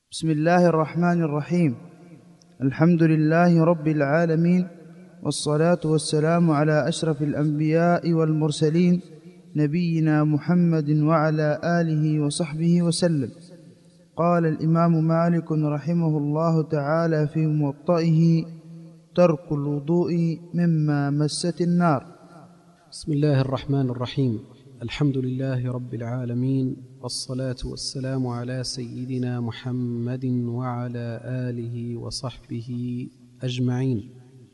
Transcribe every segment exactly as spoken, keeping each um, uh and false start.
بسم الله الرحمن الرحيم. الحمد لله رب العالمين، والصلاة والسلام على أشرف الأنبياء والمرسلين نبينا محمد وعلى آله وصحبه وسلم. قال الإمام مالك رحمه الله تعالى في موطئه: ترك الوضوء مما مست النار. بسم الله الرحمن الرحيم. الحمد لله رب العالمين، والصلاة والسلام على سيدنا محمد وعلى آله وصحبه أجمعين.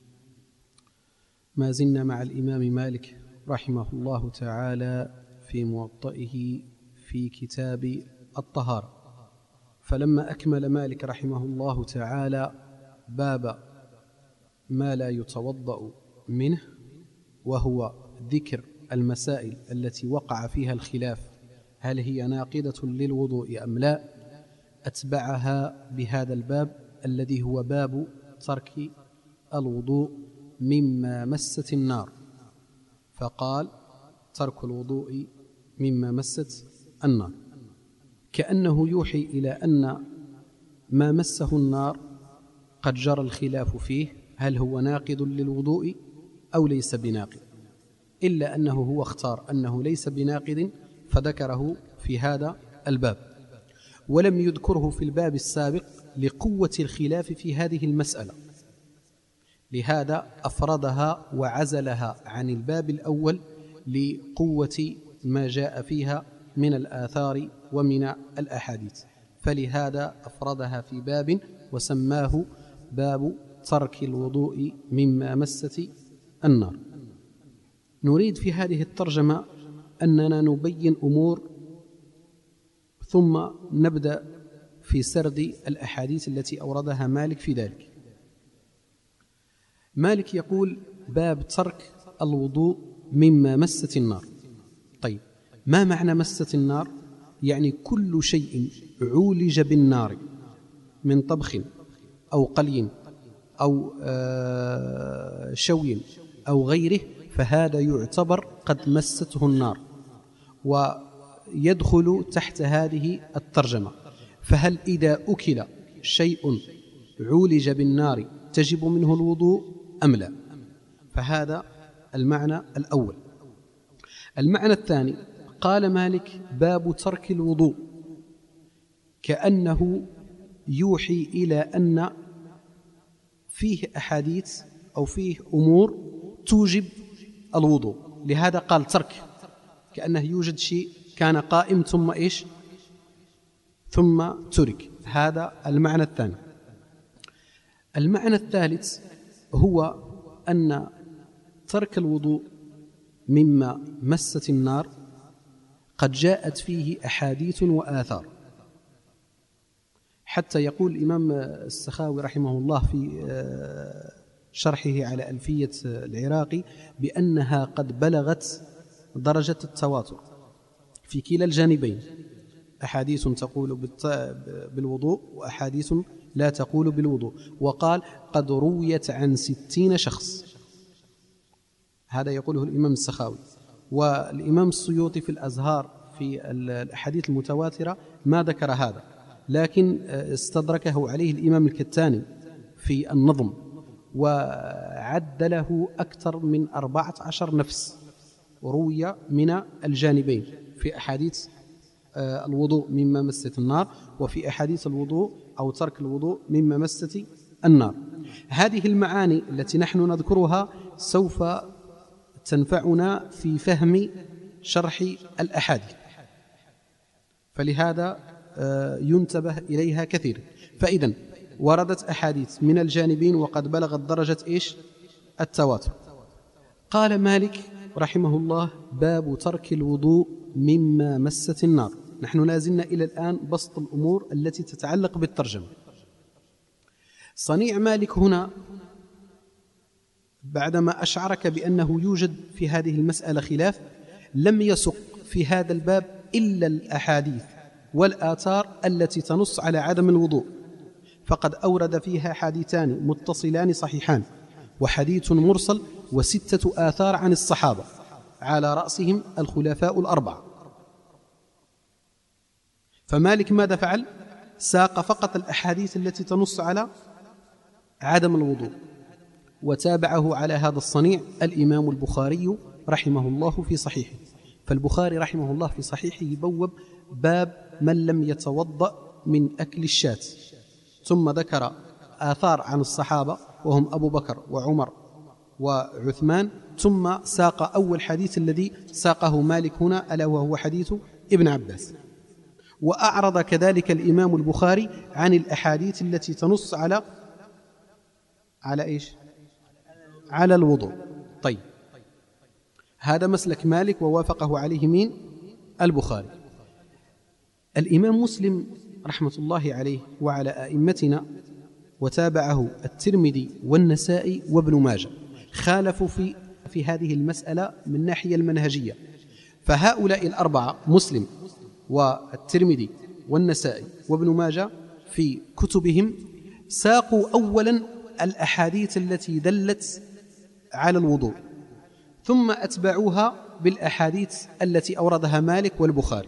ما زلنا مع الإمام مالك رحمه الله تعالى في موطئه في كتاب الطهارة. فلما أكمل مالك رحمه الله تعالى باب ما لا يتوضأ منه، وهو ذكر المسائل التي وقع فيها الخلاف هل هي ناقضة للوضوء أم لا، أتبعها بهذا الباب الذي هو باب ترك الوضوء مما مست النار. فقال: ترك الوضوء مما مست النار، كأنه يوحي إلى أن ما مسه النار قد جرى الخلاف فيه هل هو ناقض للوضوء أو ليس بناقض، إلا أنه هو اختار أنه ليس بناقض فذكره في هذا الباب، ولم يذكره في الباب السابق لقوة الخلاف في هذه المسألة، لهذا أفردها وعزلها عن الباب الأول لقوة ما جاء فيها من الآثار ومن الأحاديث، فلهذا أفردها في باب وسماه باب ترك الوضوء مما مست النار. نريد في هذه الترجمة أننا نبين أمور ثم نبدأ في سرد الأحاديث التي أوردها مالك في ذلك. مالك يقول: باب ترك الوضوء مما مست النار. طيب، ما معنى مست النار؟ يعني كل شيء عولج بالنار من طبخ أو قلي أو شوي أو غيره، فهذا يعتبر قد مسته النار ويدخل تحت هذه الترجمة. فهل إذا أكل شيء عولج بالنار تجب منه الوضوء أم لا؟ فهذا المعنى الأول. المعنى الثاني، قال مالك: باب ترك الوضوء، كأنه يوحي إلى أن فيه أحاديث أو فيه أمور توجب الوضوء، لهذا قال ترك، كأنه يوجد شيء كان قائم ثم إيش ثم ترك. هذا المعنى الثاني. المعنى الثالث هو أن ترك الوضوء مما مست النار قد جاءت فيه أحاديث وآثار، حتى يقول الإمام السخاوي رحمه الله في شرحه على ألفية العراقي بأنها قد بلغت درجة التواتر في كلا الجانبين، أحاديث تقول بالوضوء وأحاديث لا تقول بالوضوء، وقال: قد رويت عن ستين شخص. هذا يقوله الإمام السخاوي. والإمام السيوطي في الأزهار في الأحاديث المتواترة ما ذكر هذا، لكن استدركه عليه الإمام الكتاني في النظم، وعد له أكثر من أربعة عشر نفس روي من الجانبين في أحاديث الوضوء مما مست النار، وفي أحاديث الوضوء أو ترك الوضوء مما مست النار. هذه المعاني التي نحن نذكرها سوف تنفعنا في فهم شرح الأحاديث، فلهذا ينتبه إليها كثيرا. فإذا وردت أحاديث من الجانبين وقد بلغت درجة إيش التواتر. قال مالك رحمه الله: باب ترك الوضوء مما مست النار. نحن لازلنا إلى الآن بسط الأمور التي تتعلق بالترجمة. صنيع مالك هنا بعدما أشعرك بأنه يوجد في هذه المسألة خلاف، لم يسق في هذا الباب إلا الأحاديث والآثار التي تنص على عدم الوضوء، فقد أورد فيها حديثان متصلان صحيحان وحديث مرسل وستة آثار عن الصحابة على رأسهم الخلفاء الأربعة. فمالك ماذا فعل؟ ساق فقط الأحاديث التي تنص على عدم الوضوء. وتابعه على هذا الصنيع الإمام البخاري رحمه الله في صحيحه. فالبخاري رحمه الله في صحيحه يبوب باب من لم يتوضأ من أكل الشاة، ثم ذكر آثار عن الصحابة وهم أبو بكر وعمر وعثمان، ثم ساق أول حديث الذي ساقه مالك هنا ألا وهو حديث ابن عباس. وأعرض كذلك الإمام البخاري عن الأحاديث التي تنص على على إيش؟ على الوضوء. طيب، هذا مسلك مالك ووافقه عليه مين؟ البخاري. الإمام مسلم رحمة الله عليه وعلى أئمتنا وتابعه الترمذي والنسائي وابن ماجه خالفوا في في هذه المسألة من الناحية المنهجية. فهؤلاء الأربعة مسلم والترمذي والنسائي وابن ماجه في كتبهم ساقوا أولا الأحاديث التي دلت على الوضوء، ثم أتبعوها بالأحاديث التي أوردها مالك والبخاري،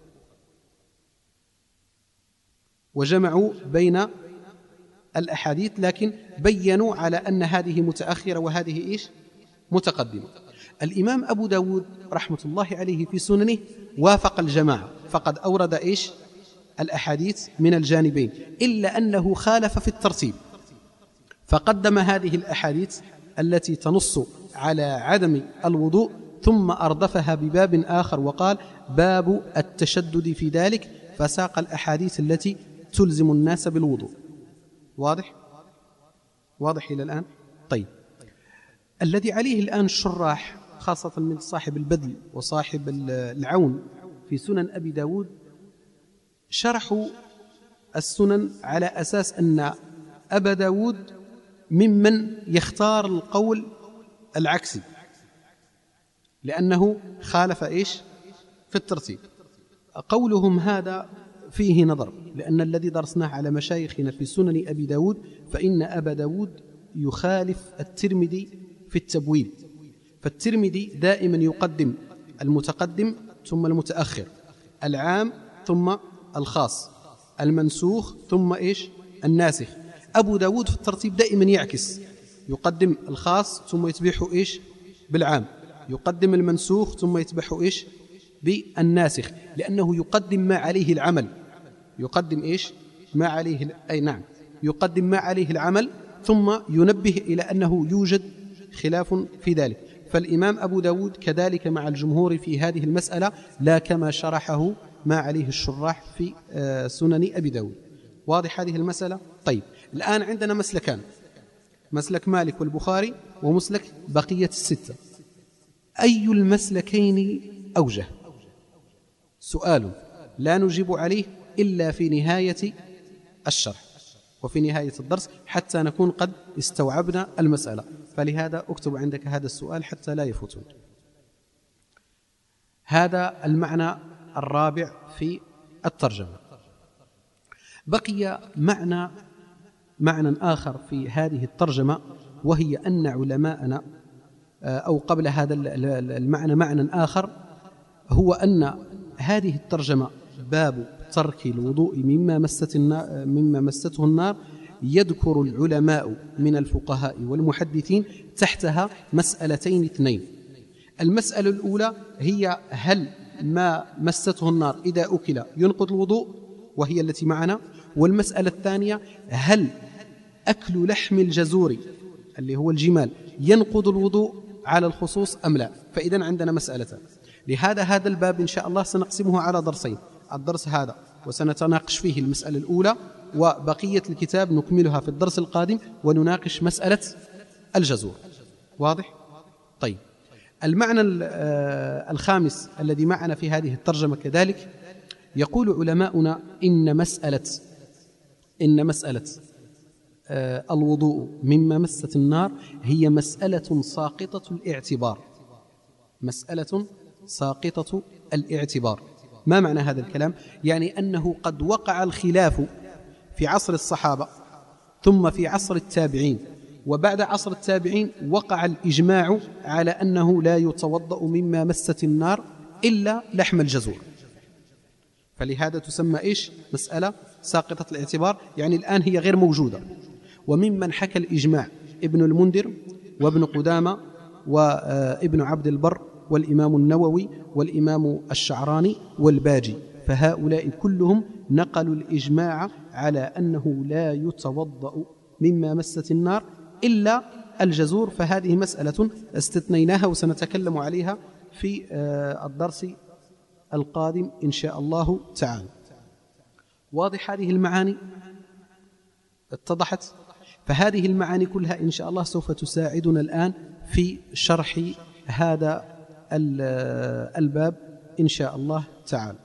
وجمعوا بين الأحاديث، لكن بيّنوا على أن هذه متأخرة وهذه إيش؟ متقدمة. الإمام أبو داود رحمة الله عليه في سننه وافق الجماعة، فقد أورد إيش؟ الأحاديث من الجانبين، إلا أنه خالف في الترتيب، فقدم هذه الأحاديث التي تنص على عدم الوضوء ثم أردفها بباب آخر وقال باب التشدد في ذلك، فساق الأحاديث التي تلزم الناس بالوضوء. واضح؟ واضح إلى الآن؟ طيب، الذي عليه الآن الشراح خاصة من صاحب البذل وصاحب العون في سنن أبي داود شرحوا السنن على أساس أن أبا داود ممن يختار القول العكسي، لأنه خالف إيش؟ في الترتيب. قولهم هذا فيه نظر، لأن الذي درسناه على مشايخنا في سنن أبي داود فإن أبا داود يخالف الترمذي في التبويب، فالترمذي دائما يقدم المتقدم ثم المتأخر، العام ثم الخاص، المنسوخ ثم إيش؟ الناسخ. أبو داود في الترتيب دائما يعكس، يقدم الخاص ثم يتبعه إيش؟ بالعام، يقدم المنسوخ ثم يتبعه إيش؟ بالناسخ، لأنه يقدم ما عليه العمل، يقدم إيش؟ ما عليه أي نعم يقدم ما عليه العمل، ثم ينبه إلى أنه يوجد خلاف في ذلك. فالإمام أبو داود كذلك مع الجمهور في هذه المسألة، لا كما شرحه ما عليه الشراح في سنن أبي داود. واضح هذه المسألة؟ طيب، الآن عندنا مسلكان، مسلك مالك والبخاري ومسلك بقية الستة. أي المسلكين أوجه؟ سؤال لا نجيب عليه إلا في نهاية الشرح وفي نهاية الدرس حتى نكون قد استوعبنا المسألة، فلهذا أكتب عندك هذا السؤال حتى لا يفوتون. هذا المعنى الرابع في الترجمة. بقي معنى معنى آخر في هذه الترجمة، وهي أن علماءنا أو قبل هذا المعنى معنى آخر، هو أن هذه الترجمة باب ترك الوضوء مما مست مما مسته النار، يذكر العلماء من الفقهاء والمحدثين تحتها مسألتين اثنين. المسألة الأولى هي هل ما مسته النار إذا أكل ينقض الوضوء، وهي التي معنا. والمسألة الثانية هل أكل لحم الجزور اللي هو الجمال ينقض الوضوء على الخصوص أم لا. فإذا عندنا مسألتان. لهذا هذا الباب إن شاء الله سنقسمه على درسين، الدرس هذا وسنتناقش فيه المسألة الأولى، وبقية الكتاب نكملها في الدرس القادم ونناقش مسألة الجزور. واضح؟ طيب، المعنى الخامس الذي معنا في هذه الترجمة كذلك، يقول علماؤنا إن مسألة إن مسألة الوضوء مما مست النار هي مسألة ساقطة الاعتبار، مسألة ساقطة الاعتبار. ما معنى هذا الكلام؟ يعني أنه قد وقع الخلاف في عصر الصحابة ثم في عصر التابعين، وبعد عصر التابعين وقع الإجماع على أنه لا يتوضأ مما مست النار إلا لحم الجزور، فلهذا تسمى إيش؟ مسألة ساقطة الاعتبار، يعني الآن هي غير موجودة. وممن حكى الإجماع ابن المنذر وابن قدامة وابن عبد البر والإمام النووي والإمام الشعراني والباجي، فهؤلاء كلهم نقلوا الإجماع على أنه لا يتوضأ مما مست النار إلا الجزور. فهذه مسألة استثنيناها وسنتكلم عليها في الدرس القادم إن شاء الله تعالى. واضح هذه المعاني؟ اتضحت؟ فهذه المعاني كلها إن شاء الله سوف تساعدنا الآن في شرح هذا الباب إن شاء الله تعالى.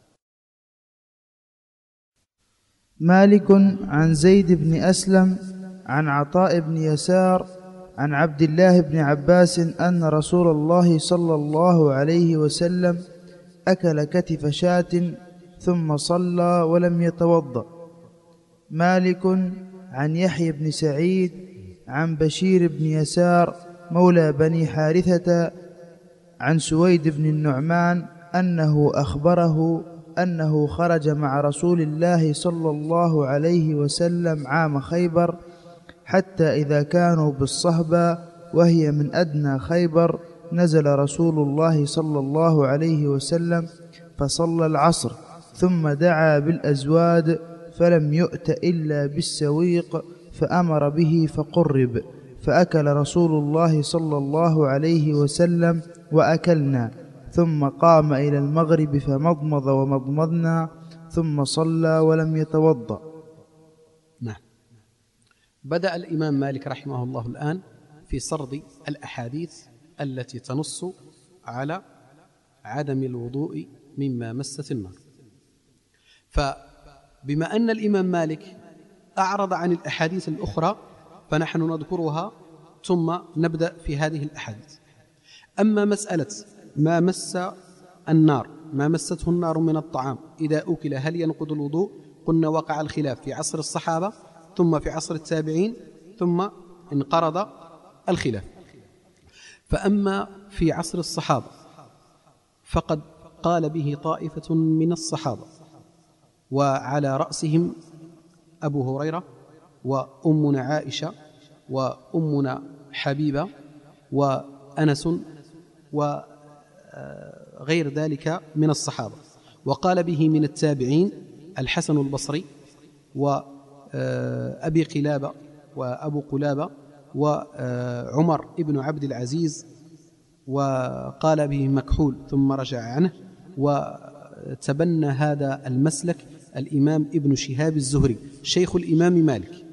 مالك عن زيد بن أسلم عن عطاء بن يسار عن عبد الله بن عباس أن رسول الله صلى الله عليه وسلم أكل كتف شاة ثم صلى ولم يتوضأ. مالك عن يحيى بن سعيد عن بشير بن يسار مولى بني حارثة عن سويد بن النعمان أنه أخبره أنه خرج مع رسول الله صلى الله عليه وسلم عام خيبر، حتى إذا كانوا بالصهبة وهي من أدنى خيبر نزل رسول الله صلى الله عليه وسلم فصلى العصر، ثم دعا بالأزواد فلم يؤت إلا بالسويق فأمر به فقرب، فأكل رسول الله صلى الله عليه وسلم وأكلنا، ثم قام إلى المغرب فمضمض ومضمضنا، ثم صلى ولم يتوضأ. نعم. بدأ الإمام مالك رحمه الله الآن في سرد الأحاديث التي تنص على عدم الوضوء مما مست النار. فبما أن الإمام مالك أعرض عن الأحاديث الأخرى فنحن نذكرها ثم نبدأ في هذه الأحاديث. أما مسألة ما مس النار، ما مسته النار من الطعام إذا أكل هل ينقض الوضوء؟ قلنا وقع الخلاف في عصر الصحابة ثم في عصر التابعين ثم انقرض الخلاف. فأما في عصر الصحابة فقد قال به طائفة من الصحابة، وعلى رأسهم أبو هريرة وأمنا عائشة وأمنا حبيبة وأنس وغير ذلك من الصحابة. وقال به من التابعين الحسن البصري وأبي قلابة وأبو قلابة وعمر ابن عبد العزيز، وقال به مكحول ثم رجع عنه. وتبنى هذا المسلك الإمام ابن شهاب الزهري شيخ الإمام مالك.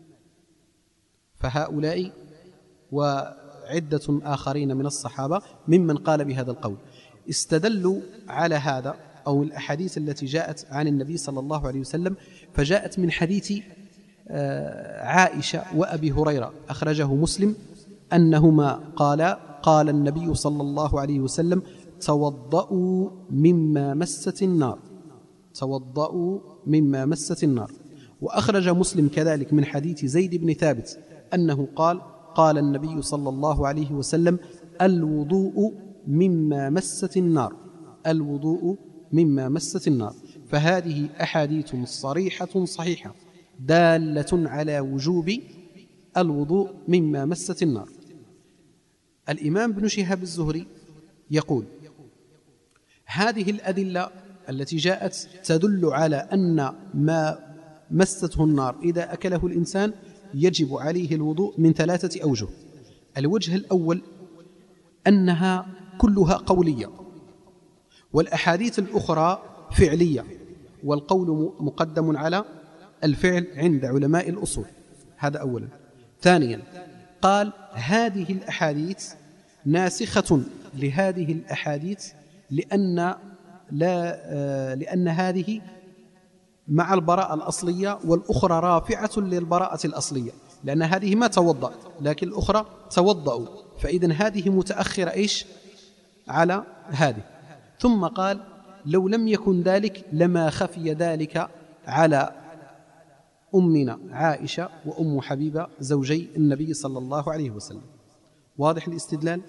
فهؤلاء وعدة آخرين من الصحابة ممن قال بهذا القول استدلوا على هذا أو الأحاديث التي جاءت عن النبي صلى الله عليه وسلم، فجاءت من حديث عائشة وأبي هريرة أخرجه مسلم أنهما قالا قال النبي صلى الله عليه وسلم توضؤوا مما مست النار، توضؤوا مما مست النار. وأخرج مسلم كذلك من حديث زيد بن ثابت أنه قال قال النبي صلى الله عليه وسلم الوضوء مما مست النار، الوضوء مما مست النار. فهذه أحاديث صريحة صحيحة دالة على وجوب الوضوء مما مست النار. الإمام ابن شهاب الزهري يقول هذه الأدلة التي جاءت تدل على أن ما مسته النار إذا أكله الإنسان يجب عليه الوضوء من ثلاثة أوجه. الوجه الأول أنها كلها قولية، والأحاديث الأخرى فعلية، والقول مقدم على الفعل عند علماء الأصول. هذا أولا. ثانيا قال هذه الأحاديث ناسخة لهذه الأحاديث لأن, لا لأن هذه مع البراءة الأصلية والأخرى رافعة للبراءة الأصلية، لأن هذه ما توضأ لكن الأخرى توضأوا، فإذن هذه متأخرة إيش على هذه. ثم قال لو لم يكن ذلك لما خفي ذلك على أمنا عائشة وأم حبيبة زوجي النبي صلى الله عليه وسلم. واضح الاستدلال؟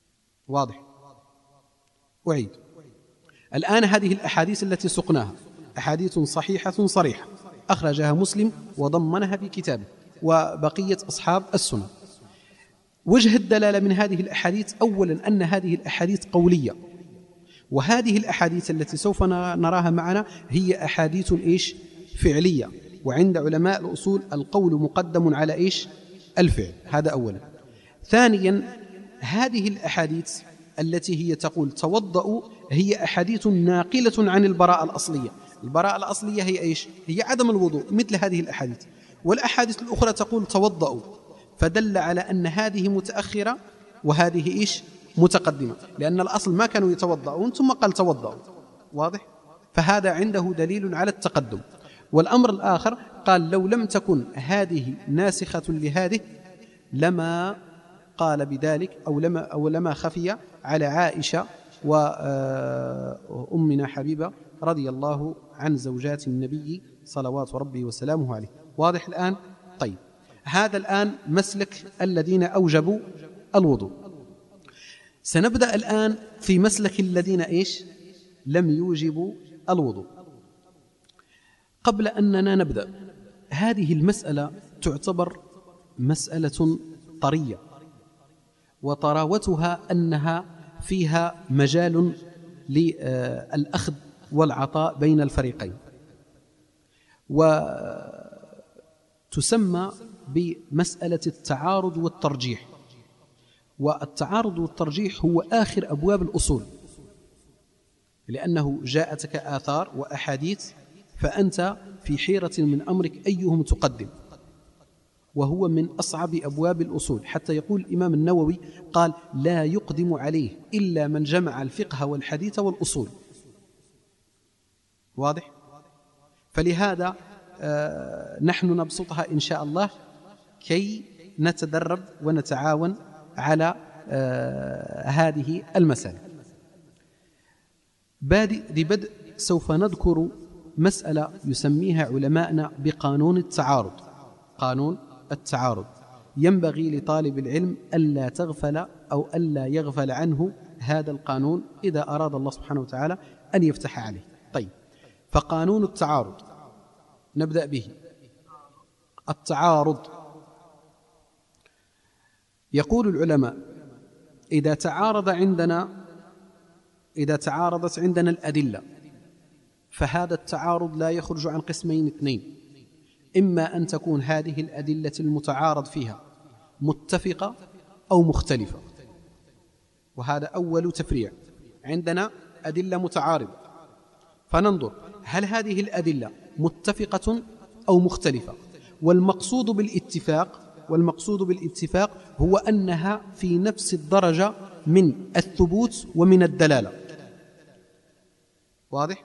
واضح. أعيد الآن هذه الأحاديث التي سقناها أحاديث صحيحة صريحة أخرجها مسلم وضمنها في كتابه وبقية أصحاب السنة. وجه الدلالة من هذه الأحاديث أولا أن هذه الأحاديث قولية، وهذه الأحاديث التي سوف نراها معنا هي أحاديث إيش؟ فعلية. وعند علماء الأصول القول مقدم على إيش؟ الفعل. هذا أولا. ثانيا هذه الأحاديث التي هي تقول توضأوا هي أحاديث ناقلة عن البراءة الأصلية. البراءة الأصلية هي إيش؟ هي عدم الوضوء مثل هذه الأحاديث. والأحاديث الأخرى تقول توضأوا، فدل على أن هذه متأخرة وهذه إيش؟ متقدمة، لأن الأصل ما كانوا يتوضؤون ثم قال توضأوا. واضح؟ فهذا عنده دليل على التقدم. والأمر الآخر قال لو لم تكن هذه ناسخة لهذه لما قال بذلك أو لما, أو لما خفي على عائشة وأمنا حبيبة رضي الله عن زوجات النبي صلوات ربي وسلامه عليه. واضح الآن؟ طيب، هذا الآن مسلك الذين أوجبوا الوضوء. سنبدأ الآن في مسلك الذين إيش؟ لم يوجبوا الوضوء. قبل أننا نبدأ، هذه المسألة تعتبر مسألة طرية، وطراوتها أنها فيها مجال للأخذ والعطاء بين الفريقين، وتسمى بمسألة التعارض والترجيح. والتعارض والترجيح هو آخر أبواب الأصول، لأنه جاءتك آثار وأحاديث فأنت في حيرة من أمرك أيهم تقدم، وهو من أصعب أبواب الأصول. حتى يقول الإمام النووي قال لا يقدم عليه إلا من جمع الفقه والحديث والأصول. واضح؟ فلهذا آه نحن نبسطها إن شاء الله كي نتدرب ونتعاون على آه هذه المسألة. بادئ لبدء سوف نذكر مسألة يسميها علماءنا بقانون التعارض. قانون التعارض ينبغي لطالب العلم ألا تغفل أو ألا يغفل عنه هذا القانون إذا أراد الله سبحانه وتعالى أن يفتح عليه. طيب، فقانون التعارض نبدأ به. التعارض يقول العلماء إذا تعارض عندنا إذا تعارضت عندنا الأدلة فهذا التعارض لا يخرج عن قسمين اثنين: إما أن تكون هذه الأدلة المتعارض فيها متفقة أو مختلفة. وهذا أول تفريع. عندنا أدلة متعارضة، فننظر هل هذه الأدلة متفقة أو مختلفة. والمقصود بالاتفاق والمقصود بالاتفاق هو أنها في نفس الدرجة من الثبوت ومن الدلالة. واضح؟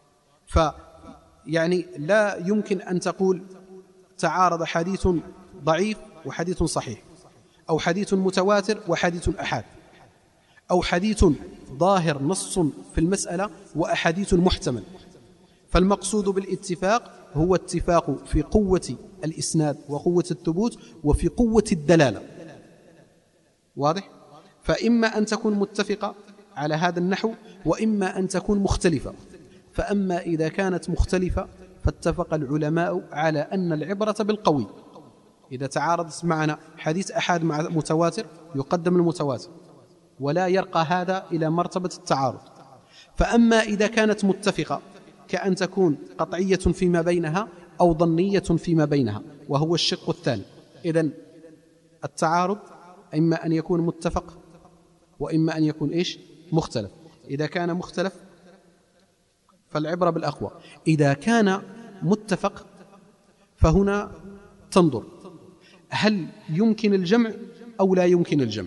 فيعني لا يمكن أن تقول تعارض حديث ضعيف وحديث صحيح، أو حديث متواتر وحديث أحاد، أو حديث ظاهر نص في المسألة وأحاديث محتمل. فالمقصود بالاتفاق هو اتفاق في قوة الإسناد وقوة الثبوت وفي قوة الدلالة. واضح؟ فإما أن تكون متفقة على هذا النحو، وإما أن تكون مختلفة. فأما إذا كانت مختلفة فاتفق العلماء على أن العبرة بالقوي. إذا تعارضت معنا حديث أحاد مع متواتر يقدم المتواتر، ولا يرقى هذا إلى مرتبة التعارض. فأما إذا كانت متفقة كأن تكون قطعية فيما بينها أو ظنية فيما بينها، وهو الشق الثاني. إذن التعارض إما أن يكون متفق وإما أن يكون إيش؟ مختلف. إذا كان مختلف فالعبرة بالأقوى. إذا كان متفق فهنا تنظر هل يمكن الجمع أو لا يمكن الجمع.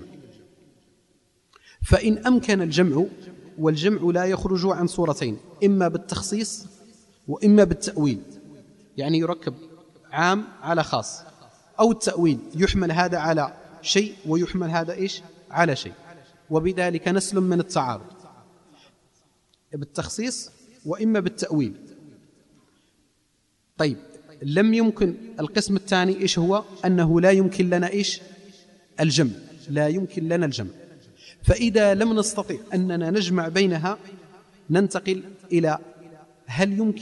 فإن أمكن الجمع، والجمع لا يخرج عن صورتين: إما بالتخصيص وإما بالتأويل، يعني يركب عام على خاص، أو التأويل يحمل هذا على شيء ويحمل هذا إيش؟ على شيء، وبذلك نسلم من التعارض بالتخصيص وإما بالتأويل. طيب، لم يمكن القسم الثاني إيش هو؟ أنه لا يمكن لنا إيش؟ الجمع. لا يمكن لنا الجمع. فإذا لم نستطع أننا نجمع بينها ننتقل إلى هل يمكن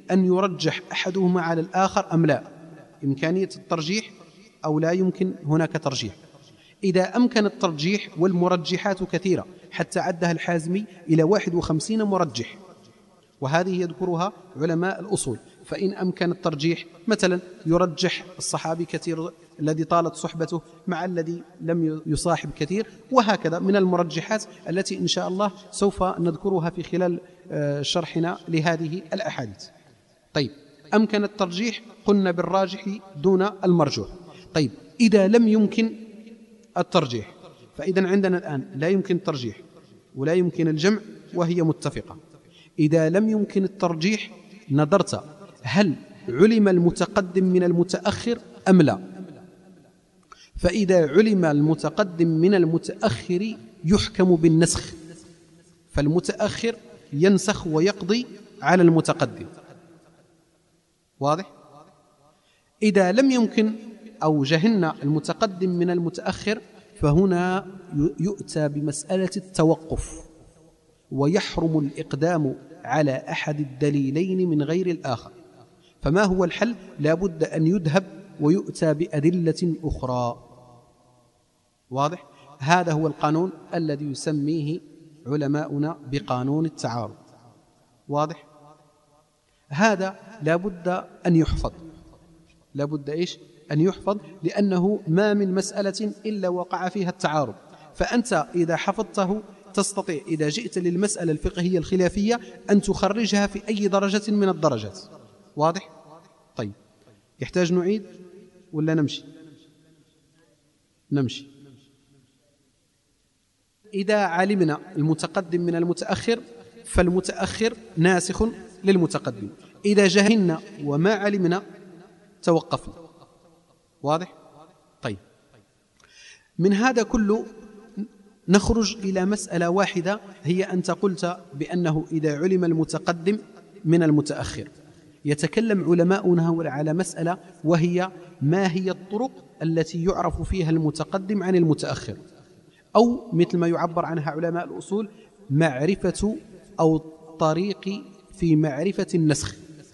أن يرجح أحدهما على الآخر أم لا، إمكانية الترجيح أو لا يمكن هناك ترجيح. إذا أمكن الترجيح، والمرجحات كثيرة حتى عدها الحازمي إلى واحد وخمسين مرجح، وهذه يذكرها علماء الأصول. فإن أمكن الترجيح مثلا يرجح الصحابي كثير الذي طالت صحبته مع الذي لم يصاحب كثير، وهكذا من المرجحات التي إن شاء الله سوف نذكرها في خلال شرحنا لهذه الأحاديث. طيب، أمكن الترجيح قلنا بالراجح دون المرجوح. طيب، إذا لم يمكن الترجيح، فإذا عندنا الآن لا يمكن الترجيح ولا يمكن الجمع وهي متفقة. إذا لم يمكن الترجيح نظرت هل علم المتقدم من المتأخر أم لا. فإذا علم المتقدم من المتأخر يحكم بالنسخ، فالمتأخر ينسخ ويقضي على المتقدم. واضح؟ إذا لم يمكن أو جهلنا المتقدم من المتأخر، فهنا يؤتى بمسألة التوقف، ويحرم الإقدام على أحد الدليلين من غير الآخر. فما هو الحل؟ لا بد أن يذهب ويؤتى بأدلة أخرى. واضح؟ هذا هو القانون الذي يسميه علماؤنا بقانون التعارض. واضح؟ هذا لا بد أن يحفظ، لا بد إيش؟ أن يحفظ، لأنه ما من مسألة إلا وقع فيها التعارض. فأنت إذا حفظته تستطيع إذا جئت للمسألة الفقهية الخلافية أن تخرجها في أي درجة من الدرجات. واضح؟ طيب، يحتاج نعيد ولا نمشي؟ نمشي. إذا علمنا المتقدم من المتأخر فالمتأخر ناسخ للمتقدم. إذا جهلنا وما علمنا توقفنا. واضح؟ طيب، من هذا كله نخرج إلى مسألة واحدة، هي أنت قلت بأنه إذا علم المتقدم من المتأخر. يتكلم علماؤنا على مسألة، وهي ما هي الطرق التي يعرف فيها المتقدم عن المتأخر، أو مثل ما يعبر عنها علماء الأصول معرفة أو طريق في معرفة النسخ.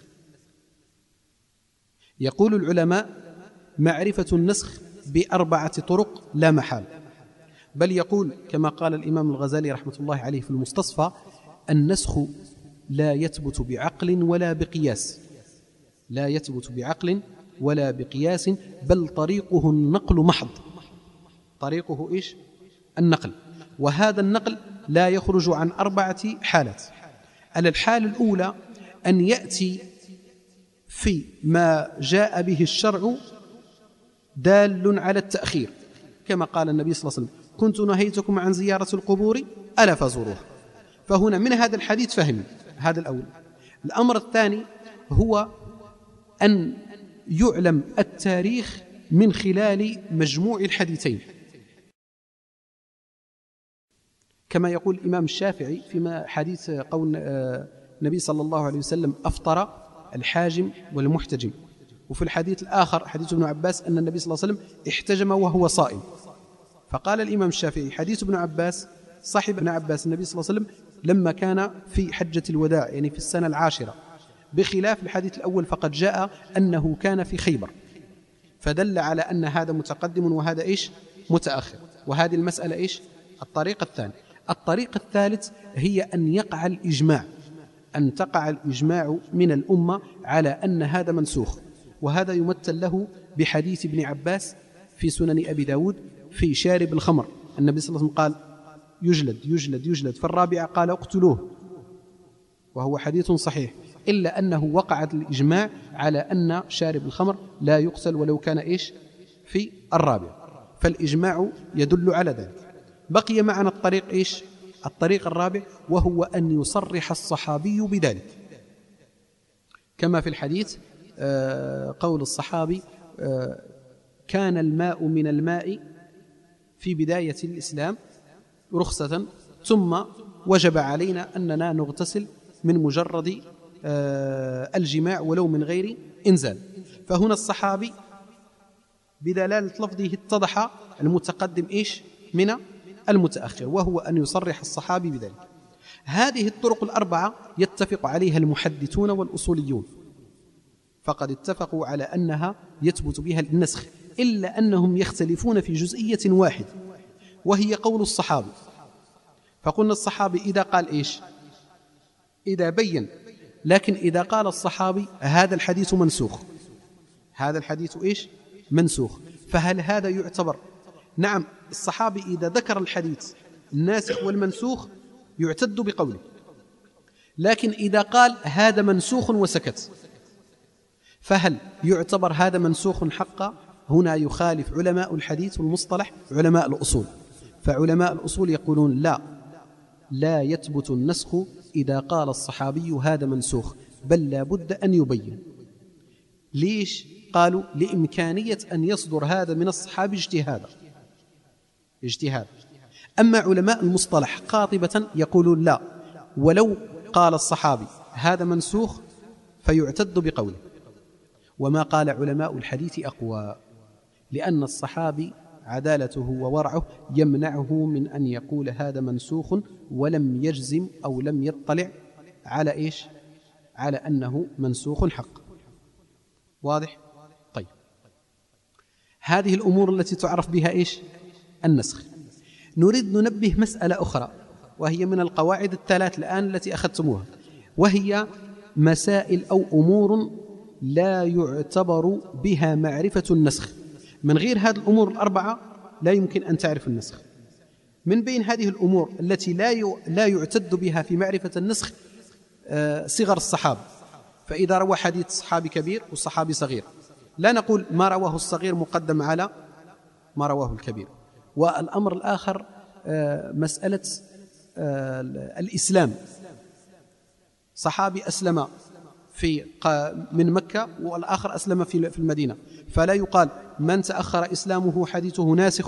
يقول العلماء معرفة النسخ بأربعة طرق لا محال، بل يقول كما قال الإمام الغزالي رحمة الله عليه في المستصفى: النسخ لا يثبت بعقل ولا بقياس، لا يثبت بعقل ولا بقياس، بل طريقه النقل محض. طريقه إيش؟ النقل. وهذا النقل لا يخرج عن أربعة حالات. على الحالة الأولى أن يأتي في ما جاء به الشرع دال على التأخير، كما قال النبي صلى الله عليه وسلم: كنت نهيتكم عن زيارة القبور ألا فزوروها. فهنا من هذا الحديث فهم هذا الأول. الأمر الثاني هو أن يعلم التاريخ من خلال مجموع الحديثين، كما يقول الإمام الشافعي فيما حديث قول النبي صلى الله عليه وسلم: أفطر الحاجم والمحتجم. وفي الحديث الآخر حديث ابن عباس أن النبي صلى الله عليه وسلم احتجم وهو صائم. فقال الإمام الشافعي: حديث ابن عباس صاحب ابن عباس النبي صلى الله عليه وسلم لما كان في حجة الوداع، يعني في السنة العاشرة، بخلاف الحديث الأول فقد جاء أنه كان في خيبر، فدل على أن هذا متقدم وهذا إيش؟ متأخر. وهذه المسألة إيش؟ الطريقة الثانية. الطريقة الثالث هي أن يقع الإجماع، أن تقع الإجماع من الأمة على أن هذا منسوخ. وهذا يمثل له بحديث ابن عباس في سنن أبي داود في شارب الخمر، النبي صلى الله عليه وسلم قال: يجلد يجلد يجلد، فالرابعة قال: اقتلوه، وهو حديث صحيح، إلا أنه وقعت الإجماع على أن شارب الخمر لا يقتل ولو كان إيش؟ في الرابع. فالإجماع يدل على ذلك. بقي معنا الطريق إيش؟ الطريق الرابع، وهو أن يصرح الصحابي بذلك، كما في الحديث قول الصحابي: كان الماء من الماء في بداية الإسلام رخصة، ثم وجب علينا أننا نغتسل من مجرد الجماع ولو من غير إنزال. فهنا الصحابي بدلالة لفظه اتضح المتقدم إيش؟ من المتأخر، وهو أن يصرح الصحابي بذلك. هذه الطرق الأربعة يتفق عليها المحدثون والأصوليون، فقد اتفقوا على أنها يثبت بها النسخ، إلا أنهم يختلفون في جزئية واحدة وهي قول الصحابي. فقلنا الصحابي إذا قال إيش؟ إذا بين، لكن إذا قال الصحابي هذا الحديث منسوخ، هذا الحديث إيش؟ منسوخ، فهل هذا يعتبر؟ نعم، الصحابي إذا ذكر الحديث الناسخ والمنسوخ يعتد بقوله، لكن إذا قال هذا منسوخ وسكت فهل يعتبر هذا منسوخ حقا؟ هنا يخالف علماء الحديث والمصطلح علماء الأصول. فعلماء الأصول يقولون لا لا يثبت النسخ إذا قال الصحابي هذا منسوخ، بل لا بد أن يبين. ليش؟ قالوا لإمكانية أن يصدر هذا من الصحابي اجتهادا اجتهاد. أما علماء المصطلح قاطبة يقولون لا، ولو قال الصحابي هذا منسوخ فيعتد بقوله. وما قال علماء الحديث أقوى، لأن الصحابي عدالته وورعه يمنعه من أن يقول هذا منسوخ ولم يجزم أو لم يطلع على إيش؟ على أنه منسوخ حق. واضح؟ طيب، هذه الأمور التي تعرف بها إيش؟ النسخ. نريد ننبه مسألة أخرى، وهي من القواعد الثلاث الآن التي أخذتموها، وهي مسائل أو أمور لا يعتبر بها معرفة النسخ. من غير هذه الأمور الأربعة لا يمكن أن تعرف النسخ. من بين هذه الأمور التي لا لا يعتد بها في معرفة النسخ صغر الصحابة. فإذا روى حديث صحابي كبير والصحابي صغير، لا نقول ما رواه الصغير مقدم على ما رواه الكبير. والأمر الآخر مسألة الإسلام، صحابي أسلم في من مكة والآخر أسلم في المدينة، فلا يقال من تأخر إسلامه حديثه ناسخ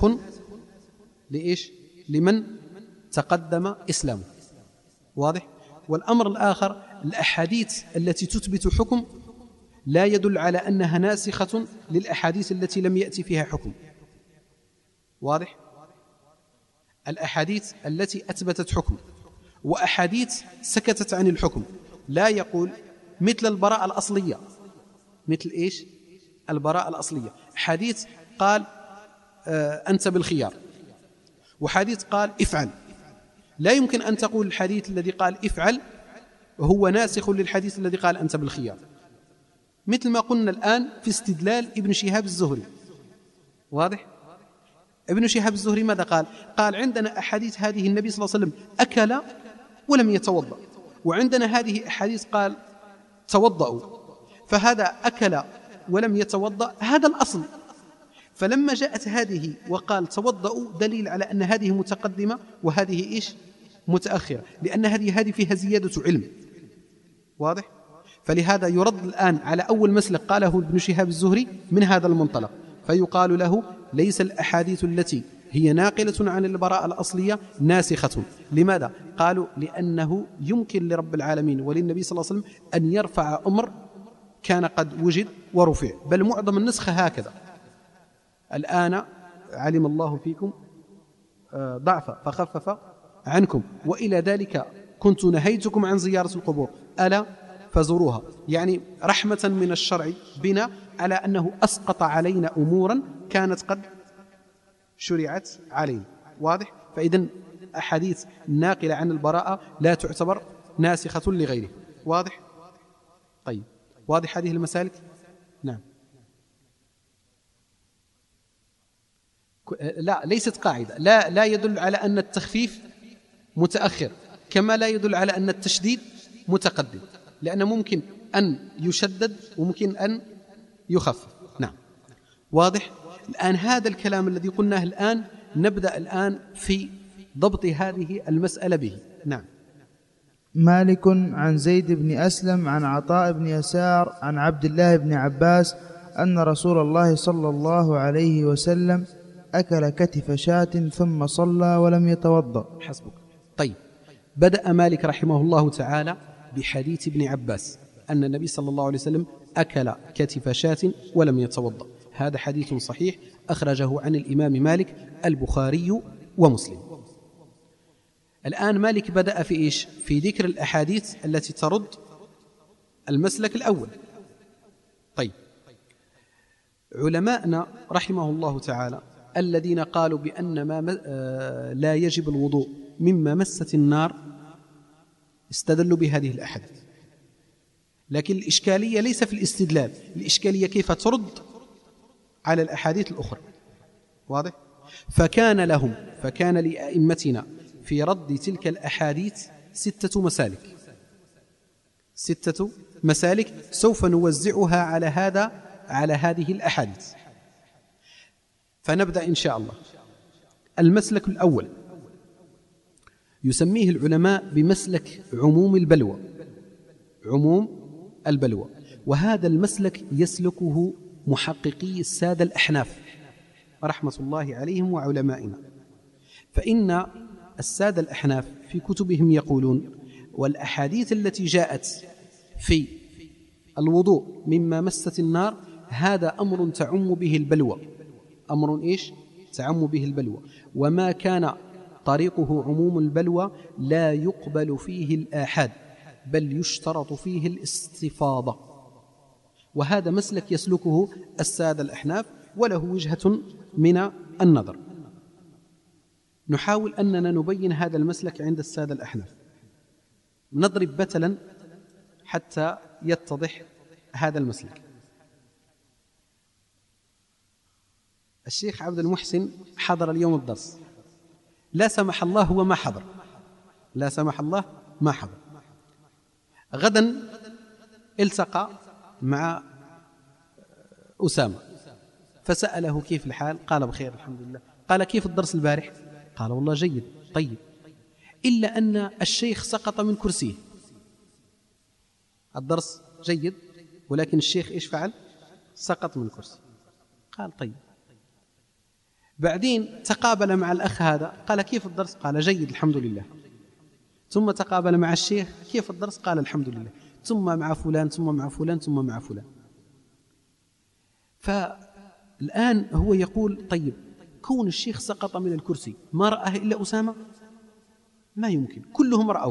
لإيش؟ لمن تقدم إسلامه. واضح؟ والأمر الآخر الأحاديث التي تثبت حكم لا يدل على أنها ناسخة للأحاديث التي لم يأتي فيها حكم. واضح؟ الأحاديث التي أثبتت حكم وأحاديث سكتت عن الحكم، لا يقول مثل البراءة الأصلية. مثل إيش؟ البراءة الأصلية، حديث قال آه أنت بالخيار، وحديث قال افعل. لا يمكن أن تقول الحديث الذي قال افعل هو ناسخ للحديث الذي قال أنت بالخيار، مثل ما قلنا الآن في استدلال ابن شهاب الزهري. واضح؟ ابن شهاب الزهري ماذا قال؟ قال عندنا أحاديث هذه النبي صلى الله عليه وسلم أكل ولم يتوضأ، وعندنا هذه أحاديث قال توضأوا، فهذا أكل ولم يتوضأ هذا الأصل. فلما جاءت هذه وقال توضأوا دليل على أن هذه متقدمة وهذه إيش؟ متأخرة، لأن هذه هذه فيها زيادة علم. واضح؟ فلهذا يرد الآن على أول مسلك قاله ابن شهاب الزهري من هذا المنطلق، فيقال له ليس الأحاديث التي هي ناقلة عن البراءة الأصلية ناسخة. لماذا؟ قالوا لأنه يمكن لرب العالمين وللنبي صلى الله عليه وسلم أن يرفع أمر كان قد وجد ورفع، بل معظم النسخ هكذا. الآن علم الله فيكم ضعف فخفف عنكم، وإلى ذلك كنت نهيتكم عن زيارة القبور ألا فزوروها، يعني رحمة من الشرع بنا على أنه أسقط علينا أمورا كانت قد شرعت علينا. واضح؟ فإذن أحاديث ناقلة عن البراءة لا تعتبر ناسخة لغيره. واضح؟ طيب، واضح هذه المسالك؟ نعم. لا، ليست قاعدة، لا لا يدل على أن التخفيف متأخر، كما لا يدل على أن التشديد متقدم، لأن ممكن أن يشدد وممكن أن يخفف. نعم. واضح؟ الآن هذا الكلام الذي قلناه الآن نبدأ الآن في ضبط هذه المسألة به. نعم. مالك عن زيد بن أسلم عن عطاء بن يسار عن عبد الله بن عباس أن رسول الله صلى الله عليه وسلم أكل كتف شاة ثم صلى ولم يتوضأ. حسبك. طيب، بدأ مالك رحمه الله تعالى بحديث ابن عباس أن النبي صلى الله عليه وسلم أكل كتف شاة ولم يتوضأ. هذا حديث صحيح أخرجه عن الإمام مالك البخاري ومسلم. الآن مالك بدأ في إيش؟ في ذكر الأحاديث التي ترد المسلك الأول. علماءنا رحمه الله تعالى الذين قالوا بأن ما لا يجب الوضوء مما مست النار استدلوا بهذه الأحاديث، لكن الإشكالية ليس في الاستدلال، الإشكالية كيف ترد على الأحاديث الأخرى. واضح؟ فكان لهم فكان لأئمتنا في رد تلك الأحاديث ستة مسالك ستة مسالك سوف نوزعها على هذا على هذه الأحاديث. فنبدأ إن شاء الله. المسلك الأول يسميه العلماء بمسلك عموم البلوى عموم البلوى وهذا المسلك يسلكه محققي السادة الأحناف رحمة الله عليهم وعلمائنا. فإن السادة الأحناف في كتبهم يقولون: والأحاديث التي جاءت في الوضوء مما مست النار هذا أمر تعم به البلوى أمر إيش؟ تعم به البلوى، وما كان طريقه عموم البلوى لا يقبل فيه الآحاد بل يشترط فيه الاستفاضة. وهذا مسلك يسلكه السادة الأحناف وله وجهة من النظر. نحاول أننا نبين هذا المسلك عند السادة الأحناف، نضرب مثلا حتى يتضح هذا المسلك. الشيخ عبد المحسن حضر اليوم الدرس، لا سمح الله هو ما حضر لا سمح الله ما حضر غدا التقى مع أسامة فسأله: كيف الحال؟ قال: بخير الحمد لله. قال: كيف الدرس البارح؟ قال: والله جيد. طيب، إلا أن الشيخ سقط من كرسيه. الدرس جيد ولكن الشيخ إيش فعل؟ سقط من كرسيه. قال: طيب. بعدين تقابل مع الأخ هذا، قال: كيف الدرس؟ قال: جيد الحمد لله. ثم تقابل مع الشيخ: كيف الدرس؟ قال: الحمد لله. ثم مع فلان ثم مع فلان ثم مع فلان. فالآن هو يقول: طيب، كون الشيخ سقط من الكرسي ما رآه إلا أسامة؟ ما يمكن، كلهم رأوه.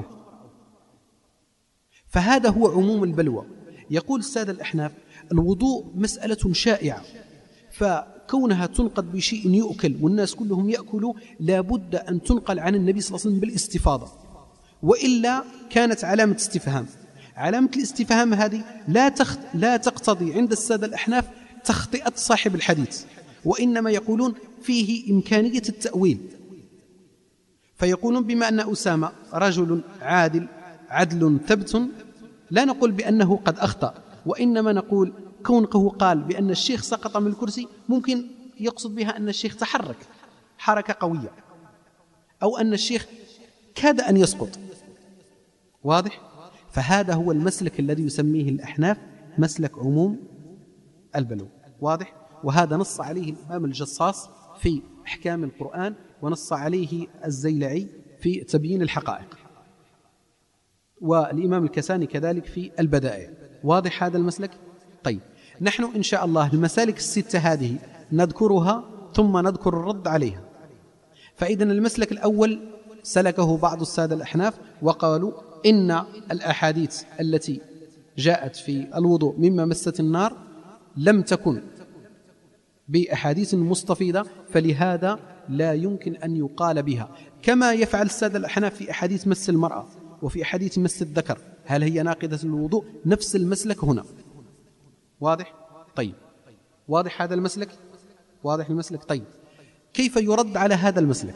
فهذا هو عموم البلوى. يقول السادة الأحناف: الوضوء مسألة شائعة، فكونها تنقض بشيء يؤكل والناس كلهم يأكلوا لابد أن تنقل عن النبي صلى الله عليه وسلم بالاستفاضة، وإلا كانت علامة استفهام. علامة الاستفهام هذه لا, تخت... لا تقتضي عند السادة الأحناف تخطئة صاحب الحديث، وإنما يقولون فيه إمكانية التأويل. فيقولون: بما أن أسامة رجل عادل عدل ثبت لا نقول بأنه قد أخطأ، وإنما نقول كونه قال بأن الشيخ سقط من الكرسي ممكن يقصد بها أن الشيخ تحرك حركة قوية، أو أن الشيخ كاد أن يسقط. واضح؟ فهذا هو المسلك الذي يسميه الأحناف مسلك عموم البلوى. واضح؟ وهذا نص عليه الإمام الجصاص في أحكام القرآن، ونص عليه الزيلعي في تبيين الحقائق، والإمام الكساني كذلك في البدائع. واضح هذا المسلك؟ طيب، نحن إن شاء الله المسالك الستة هذه نذكرها ثم نذكر الرد عليها. فإذا المسلك الأول سلكه بعض السادة الأحناف وقالوا إن الأحاديث التي جاءت في الوضوء مما مست النار لم تكن بأحاديث مستفيضة، فلهذا لا يمكن أن يقال بها، كما يفعل السادة الأحناف في أحاديث مس المرأة وفي أحاديث مس الذكر، هل هي ناقضة الوضوء؟ نفس المسلك هنا. واضح؟ طيب، واضح هذا المسلك؟ واضح المسلك؟ طيب، كيف يرد على هذا المسلك؟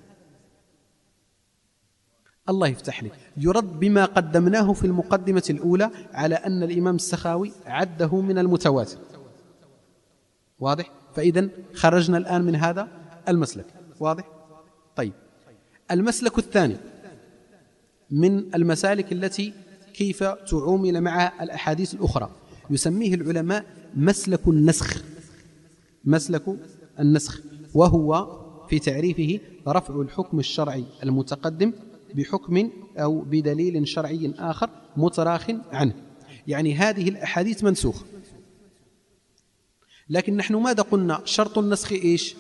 الله يفتح لك، يرد بما قدمناه في المقدمة الأولى على أن الإمام السخاوي عده من المتواتر. واضح؟ فإذن خرجنا الآن من هذا المسلك. واضح؟ طيب، المسلك الثاني من المسالك التي كيف تعامل مع الأحاديث الأخرى يسميه العلماء مسلك النسخ. مسلك النسخ، وهو في تعريفه رفع الحكم الشرعي المتقدم بحكم أو بدليل شرعي آخر متراخ عنه. يعني هذه الأحاديث منسوخة، لكن نحن ماذا قلنا؟ شرط النسخ إيش؟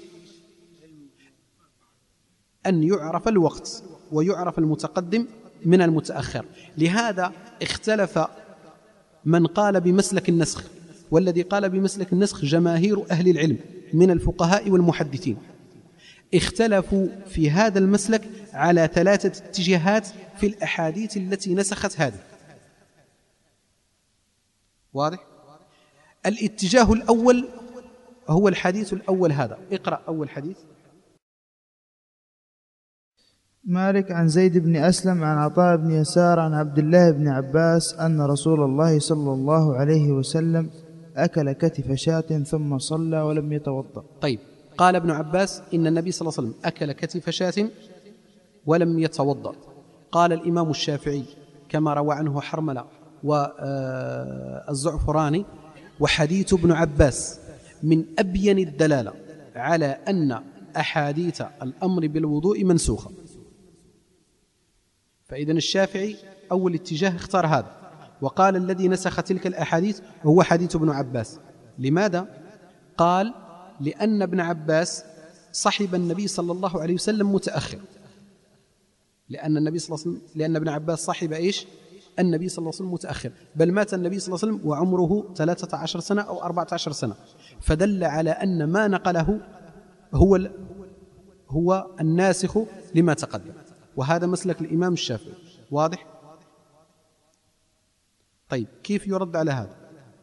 أن يعرف الوقت ويعرف المتقدم من المتأخر. لهذا اختلف من قال بمسلك النسخ والذي قال بمسلك النسخ جماهير أهل العلم من الفقهاء والمحدثين. اختلفوا في هذا المسلك على ثلاثة اتجاهات في الأحاديث التي نسخت هذه. واضح؟ الاتجاه الأول هو الحديث الأول هذا. اقرأ أول حديث. مالك عن زيد بن أسلم عن عطاء بن يسار عن عبد الله بن عباس أن رسول الله صلى الله عليه وسلم أكل كتف شاة ثم صلى ولم يتوضأ. طيب، قال ابن عباس إن النبي صلى الله عليه وسلم أكل كتف شاة ولم يتوضأ. قال الإمام الشافعي كما روى عنه حرملة والزعفراني: وحديث ابن عباس من أبين الدلالة على أن أحاديث الأمر بالوضوء منسوخة. فإذن الشافعي أول اتجاه اختار هذا، وقال الذي نسخ تلك الأحاديث هو حديث ابن عباس. لماذا؟ قال لأن ابن عباس صحب النبي صلى الله عليه وسلم متأخر، لأن النبي صلى الله عليه وسلم لأن ابن عباس صحب إيش؟ النبي صلى الله عليه وسلم متأخر، بل مات النبي صلى الله عليه وسلم وعمره ثلاثة عشر سنة أو أربعة عشر سنة، فدل على أن ما نقله هو هو الناسخ لما تقدم، وهذا مسلك الإمام الشافعي. واضح؟ طيب، كيف يرد على هذا؟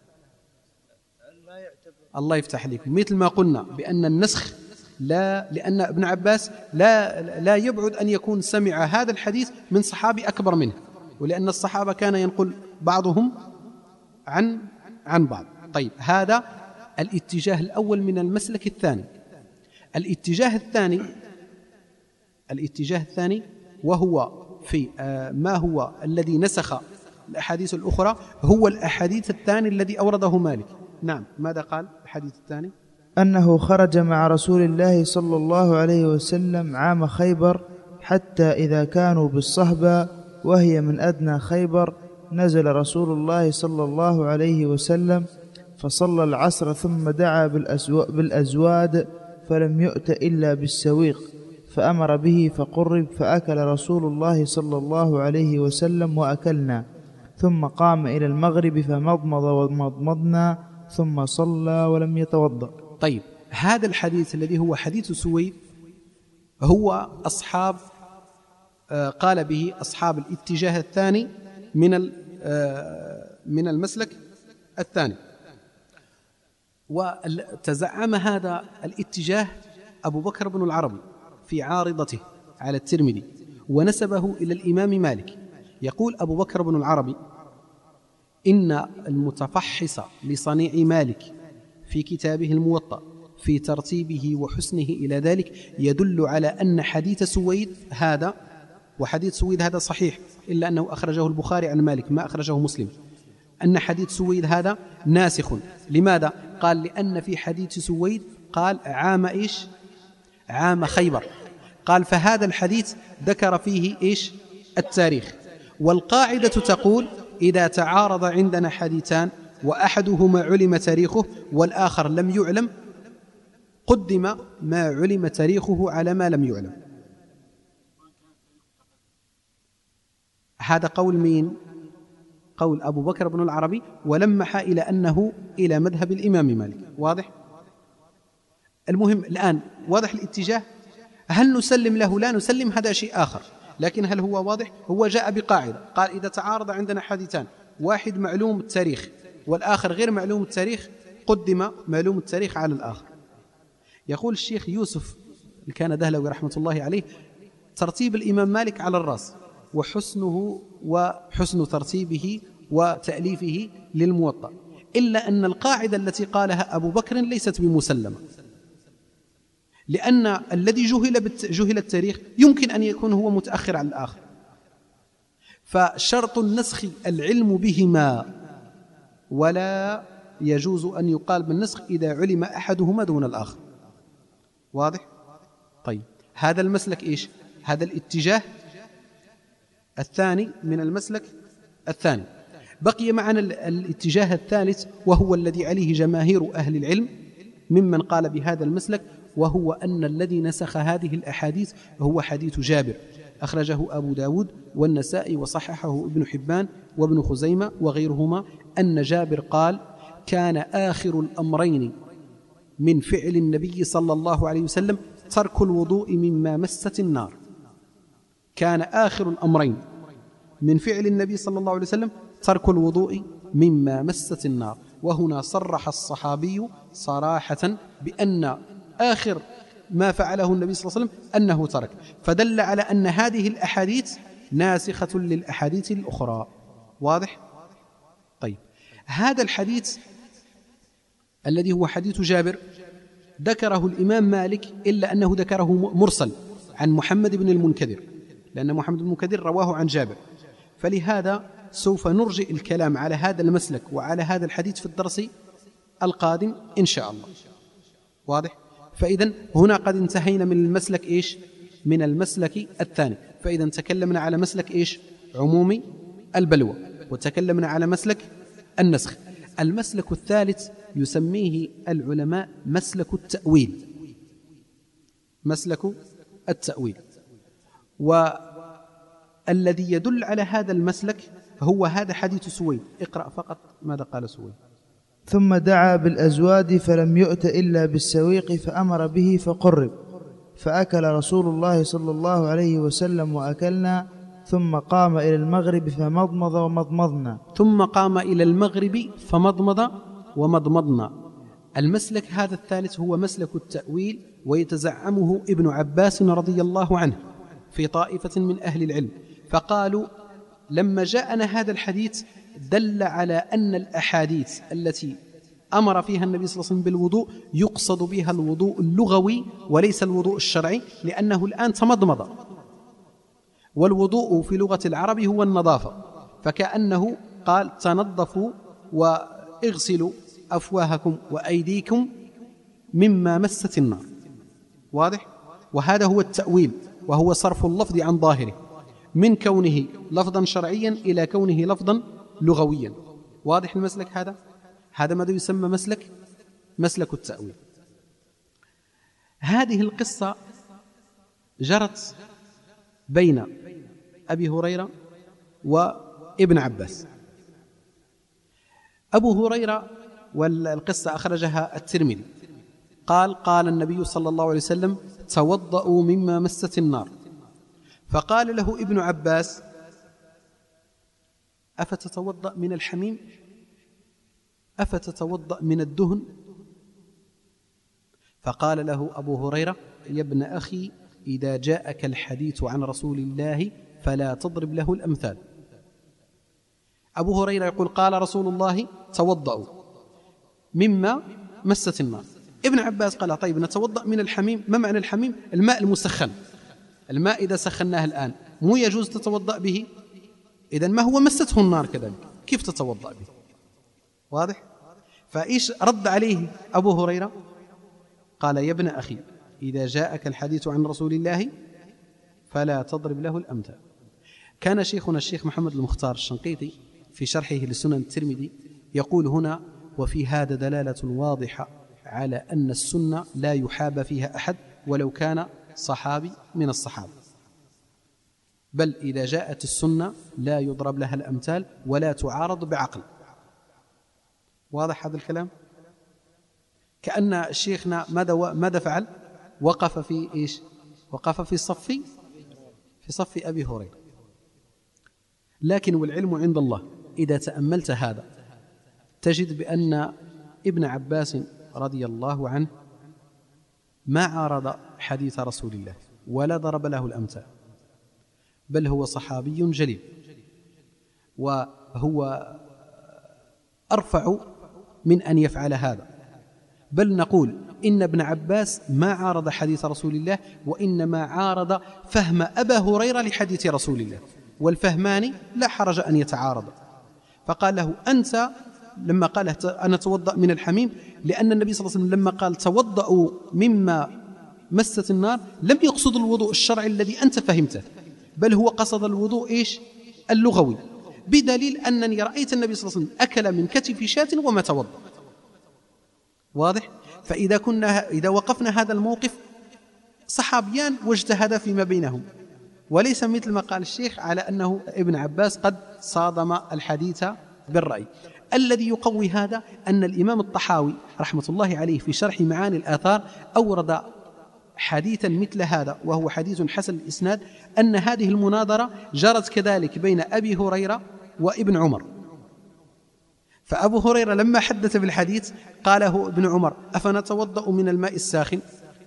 الله يفتح عليكم. مثل ما قلنا بأن النسخ لا، لأن ابن عباس لا لا يبعد أن يكون سمع هذا الحديث من صحابي أكبر منه، ولأن الصحابة كان ينقل بعضهم عن عن بعض. طيب، هذا الاتجاه الأول من المسلك الثاني. الاتجاه الثاني الاتجاه الثاني وهو في ما هو الذي نسخ الأحاديث الأخرى، هو الأحاديث الثاني الذي أورده مالك. نعم، ماذا قال الحديث الثاني؟ أنه خرج مع رسول الله صلى الله عليه وسلم عام خيبر حتى إذا كانوا بالصهبة وهي من أدنى خيبر نزل رسول الله صلى الله عليه وسلم فصلى العصر ثم دعا بالأزواد فلم يؤت إلا بالسويق فأمر به فقرب فأكل رسول الله صلى الله عليه وسلم وأكلنا، ثم قام إلى المغرب فمضمض ومضمضنا ثم صلى ولم يتوضأ. طيب، هذا الحديث الذي هو حديث سويد هو أصحاب قال به أصحاب الاتجاه الثاني من من المسلك الثاني، وتزعم هذا الاتجاه أبو بكر بن العربي في عارضته على الترمذي ونسبه إلى الإمام مالك. يقول أبو بكر بن العربي: إن المتفحص لصنيع مالك في كتابه الموطأ في ترتيبه وحسنه إلى ذلك يدل على أن حديث سويد هذا، وحديث سويد هذا صحيح إلا أنه أخرجه البخاري عن مالك ما أخرجه مسلم، أن حديث سويد هذا ناسخ. لماذا؟ قال لأن في حديث سويد قال عام إيش؟ عام خيبر. قال فهذا الحديث ذكر فيه إيش؟ التاريخ. والقاعدة تقول إذا تعارض عندنا حديثان وأحدهما علم تاريخه والآخر لم يعلم قدم ما علم تاريخه على ما لم يعلم. هذا قول مين؟ قول أبو بكر بن العربي، ولمح إلى أنه إلى مذهب الإمام مالك. واضح؟ المهم الآن واضح الاتجاه. هل نسلم له؟ لا نسلم، هذا شيء آخر. لكن هل هو واضح؟ هو جاء بقاعدة قال إذا تعارض عندنا حديثان واحد معلوم التاريخ والآخر غير معلوم التاريخ قدم معلوم التاريخ على الآخر. يقول الشيخ يوسف الكندهلوي رحمة الله عليه: ترتيب الإمام مالك على الرأس، وحسنه وحسن ترتيبه وتأليفه للموطأ، إلا أن القاعدة التي قالها أبو بكر ليست بمسلمة، لأن الذي جهل جهل التاريخ يمكن أن يكون هو متأخر عن الآخر، فشرط النسخ العلم بهما، ولا يجوز أن يقال بالنسخ إذا علم أحدهما دون الآخر. واضح؟ طيب، هذا المسلك إيش؟ هذا الاتجاه الثاني من المسلك الثاني. بقي معنا الاتجاه الثالث وهو الذي عليه جماهير أهل العلم ممن قال بهذا المسلك، وهو أن الذي نسخ هذه الأحاديث هو حديث جابر، أخرجه أبو داود والنسائي وصححه ابن حبان وابن خزيمة وغيرهما، أن جابر قال: كان آخر الأمرين من فعل النبي صلى الله عليه وسلم ترك الوضوء مما مست النار. كان آخر الأمرين من فعل النبي صلى الله عليه وسلم ترك الوضوء مما مست النار. وهنا صرح الصحابي صراحة بأن آخر ما فعله النبي صلى الله عليه وسلم أنه ترك، فدل على أن هذه الأحاديث ناسخة للأحاديث الأخرى. واضح؟ طيب، هذا الحديث الذي هو حديث جابر ذكره الإمام مالك، إلا أنه ذكره مرسل عن محمد بن المنكدر، لأن محمد بن المنكدر رواه عن جابر، فلهذا سوف نرجئ الكلام على هذا المسلك وعلى هذا الحديث في الدرس القادم إن شاء الله. واضح؟ فإذا هنا قد انتهينا من المسلك إيش؟ من المسلك الثاني. فإذا تكلمنا على مسلك إيش؟ عمومي البلوى، وتكلمنا على مسلك النسخ. المسلك الثالث يسميه العلماء مسلك التأويل. مسلك التأويل، والذي يدل على هذا المسلك هو هذا حديث سويد. اقرأ فقط ماذا قال سويد. ثم دعا بالأزواد فلم يؤت إلا بالسويق فأمر به فقرب، فأكل رسول الله صلى الله عليه وسلم وأكلنا، ثم قام إلى المغرب فمضمض ومضمضنا. ثم قام إلى المغرب فمضمض ومضمضنا. المسلك هذا الثالث هو مسلك التأويل، ويتزعمه ابن عباس رضي الله عنه في طائفة من أهل العلم، فقالوا لما جاءنا هذا الحديث دل على أن الأحاديث التي أمر فيها النبي صلى الله عليه وسلم بالوضوء يقصد بها الوضوء اللغوي وليس الوضوء الشرعي، لأنه الآن تمضمض، والوضوء في لغة العرب هو النظافة، فكأنه قال تنظفوا واغسلوا أفواهكم وأيديكم مما مست النار. واضح؟ وهذا هو التأويل، وهو صرف اللفظ عن ظاهره من كونه لفظا شرعيا إلى كونه لفظا لغويا. واضح المسلك هذا؟ هذا ماذا يسمى مسلك مسلك التأويل. هذه القصة جرت بين أبي هريرة وابن عباس. أبو هريرة، والقصة أخرجها الترمذي، قال قال النبي صلى الله عليه وسلم توضؤوا مما مست النار، فقال له ابن عباس أفتتوضأ من الحميم؟ أفتتوضأ من الدهن؟ فقال له أبو هريرة يا ابن أخي إذا جاءك الحديث عن رسول الله فلا تضرب له الأمثال. أبو هريرة يقول قال رسول الله توضأوا مما مست النار. ابن عباس قال طيب نتوضأ من الحميم. ما معنى الحميم؟ الماء المسخن. الماء إذا سخناه الآن مو يجوز تتوضأ به، إذن ما هو مسته النار كذلك، كيف تتوضأ به؟ واضح؟ فإيش رد عليه أبو هريرة؟ قال يا ابن أخي إذا جاءك الحديث عن رسول الله فلا تضرب له الأمثال. كان شيخنا الشيخ محمد المختار الشنقيطي في شرحه لسنن الترمذي يقول هنا وفي هذا دلالة واضحة على أن السنة لا يحاب فيها أحد ولو كان صحابي من الصحابة، بل إذا جاءت السنة لا يضرب لها الأمثال ولا تعارض بعقل. واضح هذا الكلام؟ كأن شيخنا ماذا ماذا فعل؟ وقف في إيش؟ وقف في صف في صف أبي هريرة. لكن والعلم عند الله، إذا تأملت هذا تجد بأن ابن عباس رضي الله عنه ما عارض حديث رسول الله ولا ضرب له الأمثال، بل هو صحابي جليل، وهو أرفع من أن يفعل هذا. بل نقول إن ابن عباس ما عارض حديث رسول الله، وإنما عارض فهم أبا هريرة لحديث رسول الله، والفهمان لا حرج أن يتعارض. فقال له أنت لما قال أنا توضأ من الحميم، لأن النبي صلى الله عليه وسلم لما قال توضأوا مما مست النار لم يقصد الوضوء الشرعي الذي أنت فهمته، بل هو قصد الوضوء إيش؟ اللغوي، بدليل أنني رأيت النبي صلى الله عليه وسلم أكل من كتف شاة وما توضأ. واضح؟ فإذا كنا إذا وقفنا هذا الموقف صحابيان واجتهدا فيما بينهم، وليس مثل ما قال الشيخ على أنه ابن عباس قد صادم الحديث بالرأي. الذي يقوي هذا أن الإمام الطحاوي رحمة الله عليه في شرح معاني الآثار أورد حديثا مثل هذا، وهو حديث حسن الإسناد، أن هذه المناظرة جرت كذلك بين أبي هريرة وابن عمر. فأبو هريرة لما حدث بالحديث قاله ابن عمر: أفنتوضأ من الماء الساخن؟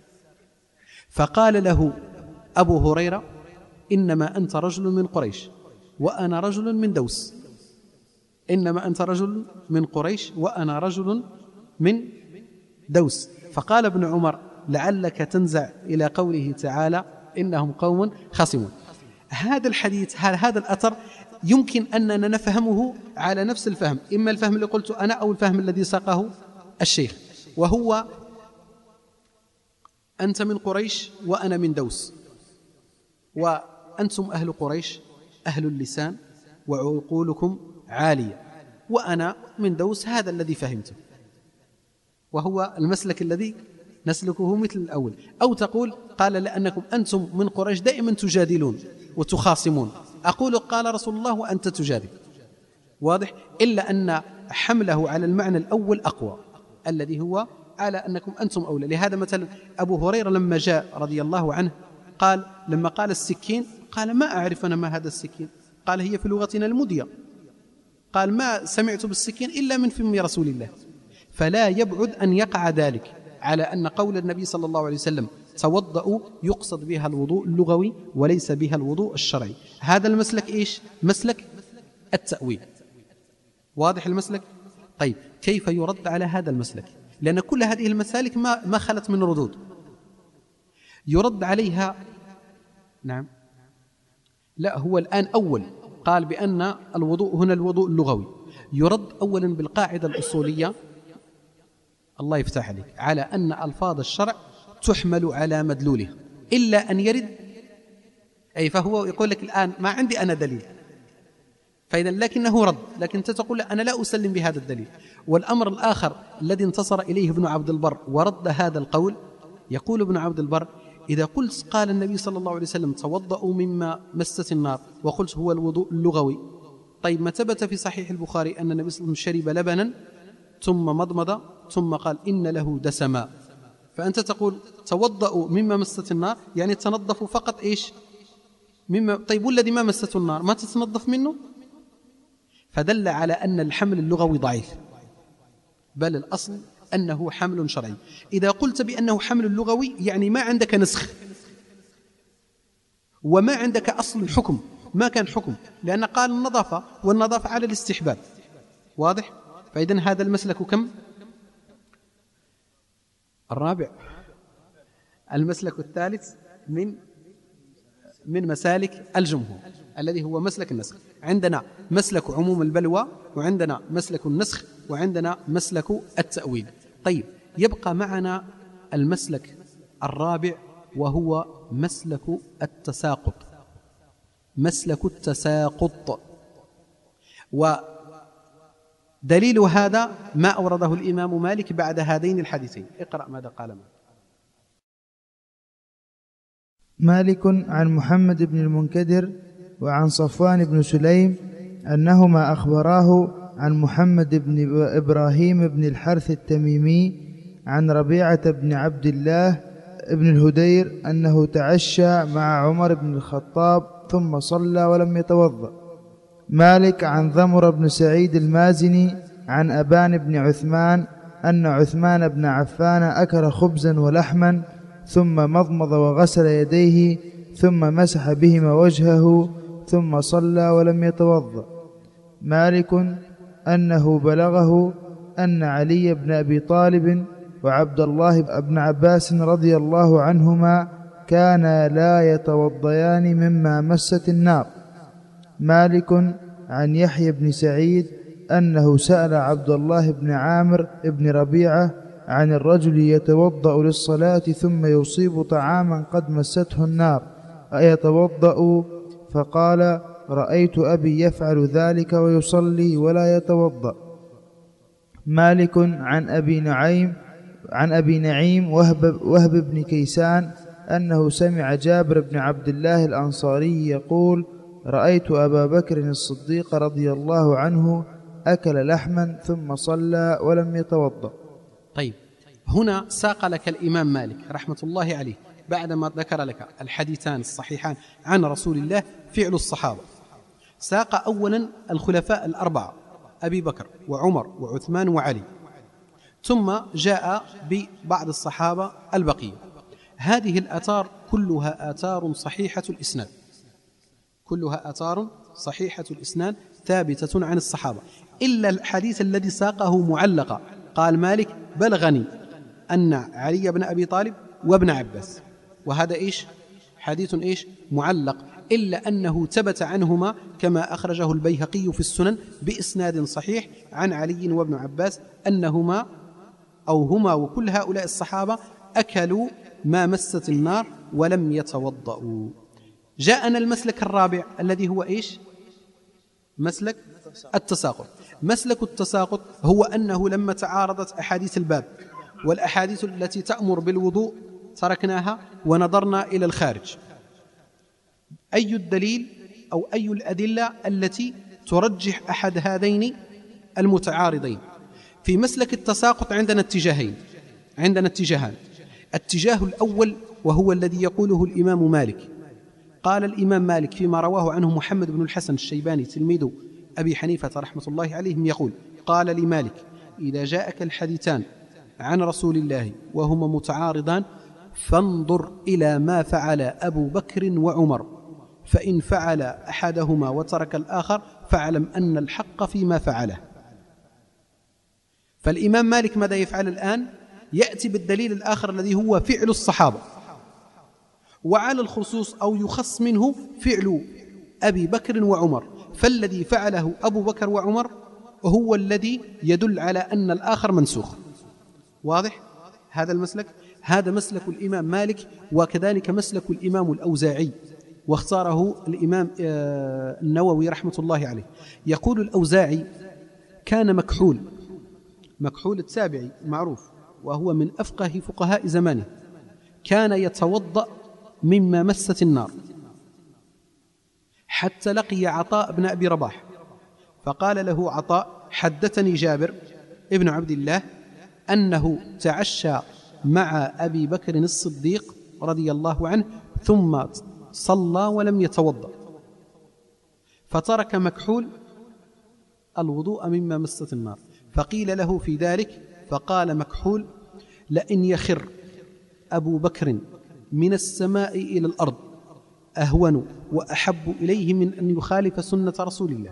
فقال له أبو هريرة: إنما أنت رجل من قريش وأنا رجل من دوس. إنما أنت رجل من قريش وأنا رجل من دوس. فقال ابن عمر: لعلك تنزع إلى قوله تعالى: إنهم قوم خصمون. هذا الحديث، هذا الأثر يمكن أننا نفهمه على نفس الفهم، إما الفهم اللي قلت أنا أو الفهم الذي ساقه الشيخ، وهو: أنت من قريش وأنا من دوس، وأنتم أهل قريش أهل اللسان وعقولكم عالية، وأنا من دوس. هذا الذي فهمته، وهو المسلك الذي نسلكه مثل الأول. أو تقول: قال لأنكم أنتم من قريش دائما تجادلون وتخاصمون، أقول قال رسول الله وأنت تجادل. واضح؟ إلا أن حمله على المعنى الأول أقوى، الذي هو على أنكم أنتم أولى. لهذا مثلا أبو هريرة لما جاء رضي الله عنه قال، لما قال السكين، قال: ما أعرف أنا ما هذا السكين. قال: هي في لغتنا المدية. قال: ما سمعت بالسكين إلا من فم رسول الله. فلا يبعد أن يقع ذلك على أن قول النبي صلى الله عليه وسلم توضأوا يقصد بها الوضوء اللغوي وليس بها الوضوء الشرعي. هذا المسلك إيش؟ مسلك التأويل. واضح المسلك؟ طيب، كيف يرد على هذا المسلك؟ لأن كل هذه المسالك ما ما خلت من ردود. يرد عليها. نعم، لا، هو الآن أول قال بأن الوضوء هنا الوضوء اللغوي. يرد أولا بالقاعدة الأصولية، الله يفتح عليك، على أن ألفاظ الشرع تحمل على مدلولها إلا أن يرد. أي فهو يقول لك الآن ما عندي أنا دليل، فإذا لكنه رد، لكن أنت تقول أنا لا أسلم بهذا الدليل. والأمر الآخر الذي انتصر إليه ابن عبد البر ورد هذا القول، يقول ابن عبد البر: إذا قلت قال النبي صلى الله عليه وسلم توضأوا مما مست النار وقلت هو الوضوء اللغوي، طيب ما ثبت في صحيح البخاري أن النبي صلى الله عليه وسلم شرب لبنا ثم مضمض ثم قال إن له دسما، فأنت تقول توضأوا مما مست النار يعني تنظفوا فقط إيش مما. طيب والذي ما مسته النار ما تتنظف منه؟ فدل على أن الحمل اللغوي ضعيف، بل الأصل أنه حمل شرعي. إذا قلت بأنه حمل لغوي يعني ما عندك نسخ وما عندك أصل الحكم، ما كان حكم، لأن قال النظافة والنظافة على الاستحباب. واضح؟ فإذن هذا المسلك كم؟ الرابع. المسلك الثالث من من مسالك الجمهور الذي هو مسلك النسخ. عندنا مسلك عموم البلوى، وعندنا مسلك النسخ، وعندنا مسلك التأويل. طيب، يبقى معنا المسلك الرابع وهو مسلك التساقط. مسلك التساقط، ودليل هذا ما أورده الإمام مالك بعد هذين الحديثين. اقرأ ماذا قال مالك. مالك عن محمد بن المنكدر وعن صفوان بن سليم أنهما أخبراه عن محمد بن إبراهيم بن الحرث التميمي عن ربيعة بن عبد الله بن الهدير أنه تعشى مع عمر بن الخطاب ثم صلى ولم يتوضأ. مالك عن ذمر بن سعيد المازني عن أبان بن عثمان أن عثمان بن عفان أكل خبزا ولحما ثم مضمض وغسل يديه ثم مسح بهما وجهه ثم صلى ولم يتوضأ. مالك أنه بلغه أن علي بن أبي طالب وعبد الله بن عباس رضي الله عنهما كانا لا يتوضيان مما مست النار. مالك عن يحيى بن سعيد أنه سأل عبد الله بن عامر بن ربيعة عن الرجل يتوضأ للصلاة ثم يصيب طعاما قد مسته النار أيتوضأ؟ فقال: رأيت أبي يفعل ذلك ويصلي ولا يتوضأ. مالك عن أبي نعيم عن أبي نعيم وهب, وهب بن كيسان أنه سمع جابر بن عبد الله الأنصاري يقول: رأيت أبا بكر الصديق رضي الله عنه أكل لحما ثم صلى ولم يتوضأ. طيب، هنا ساق لك الإمام مالك رحمة الله عليه بعدما ذكر لك الحديثان الصحيحان عن رسول الله فعل الصحابة، ساق أولا الخلفاء الأربعة أبي بكر وعمر وعثمان وعلي، ثم جاء ببعض الصحابة البقية. هذه الآثار كلها آثار صحيحة الإسناد، كلها آثار صحيحة الإسناد ثابتة عن الصحابة، إلا الحديث الذي ساقه معلقا. قال مالك: بلغني أن علي بن أبي طالب وابن عباس، وهذا إيش؟ حديث إيش؟ معلق، إلا أنه ثبت عنهما كما أخرجه البيهقي في السنن بإسناد صحيح عن علي وابن عباس أنهما أو هما وكل هؤلاء الصحابة أكلوا ما مست النار ولم يتوضأوا. جاءنا المسلك الرابع الذي هو إيش؟ مسلك التساقط. مسلك التساقط هو أنه لما تعارضت أحاديث الباب والأحاديث التي تأمر بالوضوء تركناها ونظرنا إلى الخارج، أي الدليل أو أي الأدلة التي ترجح أحد هذين المتعارضين؟ في مسلك التساقط عندنا اتجاهين، عندنا اتجاهان. الاتجاه الأول وهو الذي يقوله الإمام مالك. قال الإمام مالك فيما رواه عنه محمد بن الحسن الشيباني تلميذ أبي حنيفة رحمة الله عليهم يقول: قال لمالك: إذا جاءك الحديثان عن رسول الله وهما متعارضان فانظر إلى ما فعل أبو بكر وعمر، فإن فعل أحدهما وترك الآخر فاعلم أن الحق فيما فعله. فالإمام مالك ماذا يفعل الآن؟ يأتي بالدليل الآخر الذي هو فعل الصحابة، وعلى الخصوص أو يخص منه فعل أبي بكر وعمر، فالذي فعله أبو بكر وعمر هو الذي يدل على أن الآخر منسوخ. واضح هذا المسلك؟ هذا مسلك الإمام مالك، وكذلك مسلك الإمام الأوزاعي، واختاره الإمام النووي رحمة الله عليه. يقول الأوزاعي: كان مكحول، مكحول التابعي معروف وهو من أفقه فقهاء زمانه، كان يتوضأ مما مست النار حتى لقي عطاء بن أبي رباح، فقال له عطاء: حدثني جابر ابن عبد الله أنه تعشى مع أبي بكر الصديق رضي الله عنه ثم صلى ولم يتوضأ، فترك مكحول الوضوء مما مست النار. فقيل له في ذلك، فقال مكحول: لئن يخر أبو بكر من السماء إلى الأرض أهون وأحب إليه من أن يخالف سنة رسول الله.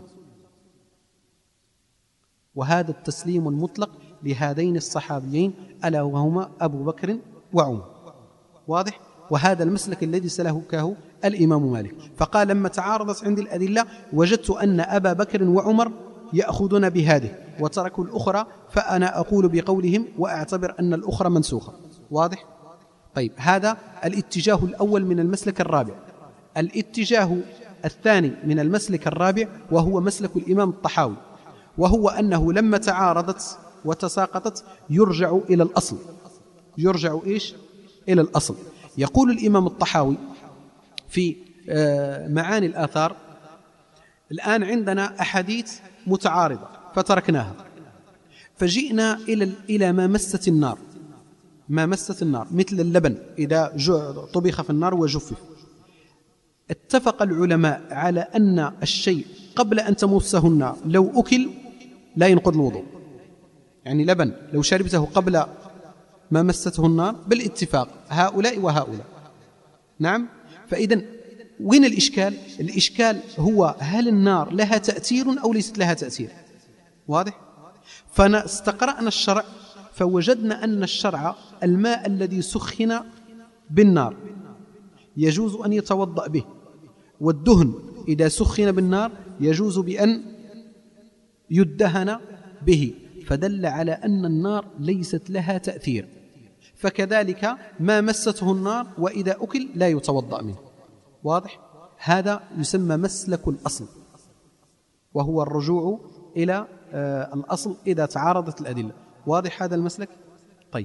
وهذا التسليم المطلق لهذين الصحابيين ألا وهما أبو بكر وعمر. واضح؟ وهذا المسلك الذي سلكه الإمام مالك. فقال: لما تعارضت عندي الأدلة وجدت أن أبا بكر وعمر يأخذون بهذه وتركوا الأخرى، فأنا أقول بقولهم وأعتبر أن الأخرى منسوخة. واضح؟ طيب، هذا الاتجاه الأول من المسلك الرابع. الاتجاه الثاني من المسلك الرابع وهو مسلك الإمام الطحاوي، وهو أنه لما تعارضت وتساقطت يرجع إلى الأصل. يرجع إيش؟ إلى الأصل. يقول الإمام الطحاوي في معاني الآثار: الآن عندنا أحاديث متعارضة فتركناها، فجئنا إلى إلى ما مست النار، ما مست النار مثل اللبن إذا طبخ في النار وجفف. اتفق العلماء على أن الشيء قبل أن تمسه النار لو أكل لا ينقض الوضوء، يعني لبن لو شربته قبل ما مسته النار بالاتفاق هؤلاء وهؤلاء. نعم. فإذن وين الإشكال؟ الإشكال هو هل النار لها تأثير أو ليست لها تأثير؟ واضح؟ فاستقرأنا الشرع فوجدنا أن الشرع الماء الذي سخن بالنار يجوز أن يتوضأ به، والدهن إذا سخن بالنار يجوز بأن يدهن به، فدل على أن النار ليست لها تأثير. فكذلك ما مسته النار وإذا أكل لا يتوضأ منه. واضح؟ هذا يسمى مسلك الأصل، وهو الرجوع إلى آه الأصل إذا تعارضت الأدلة. واضح هذا المسلك؟ طيب،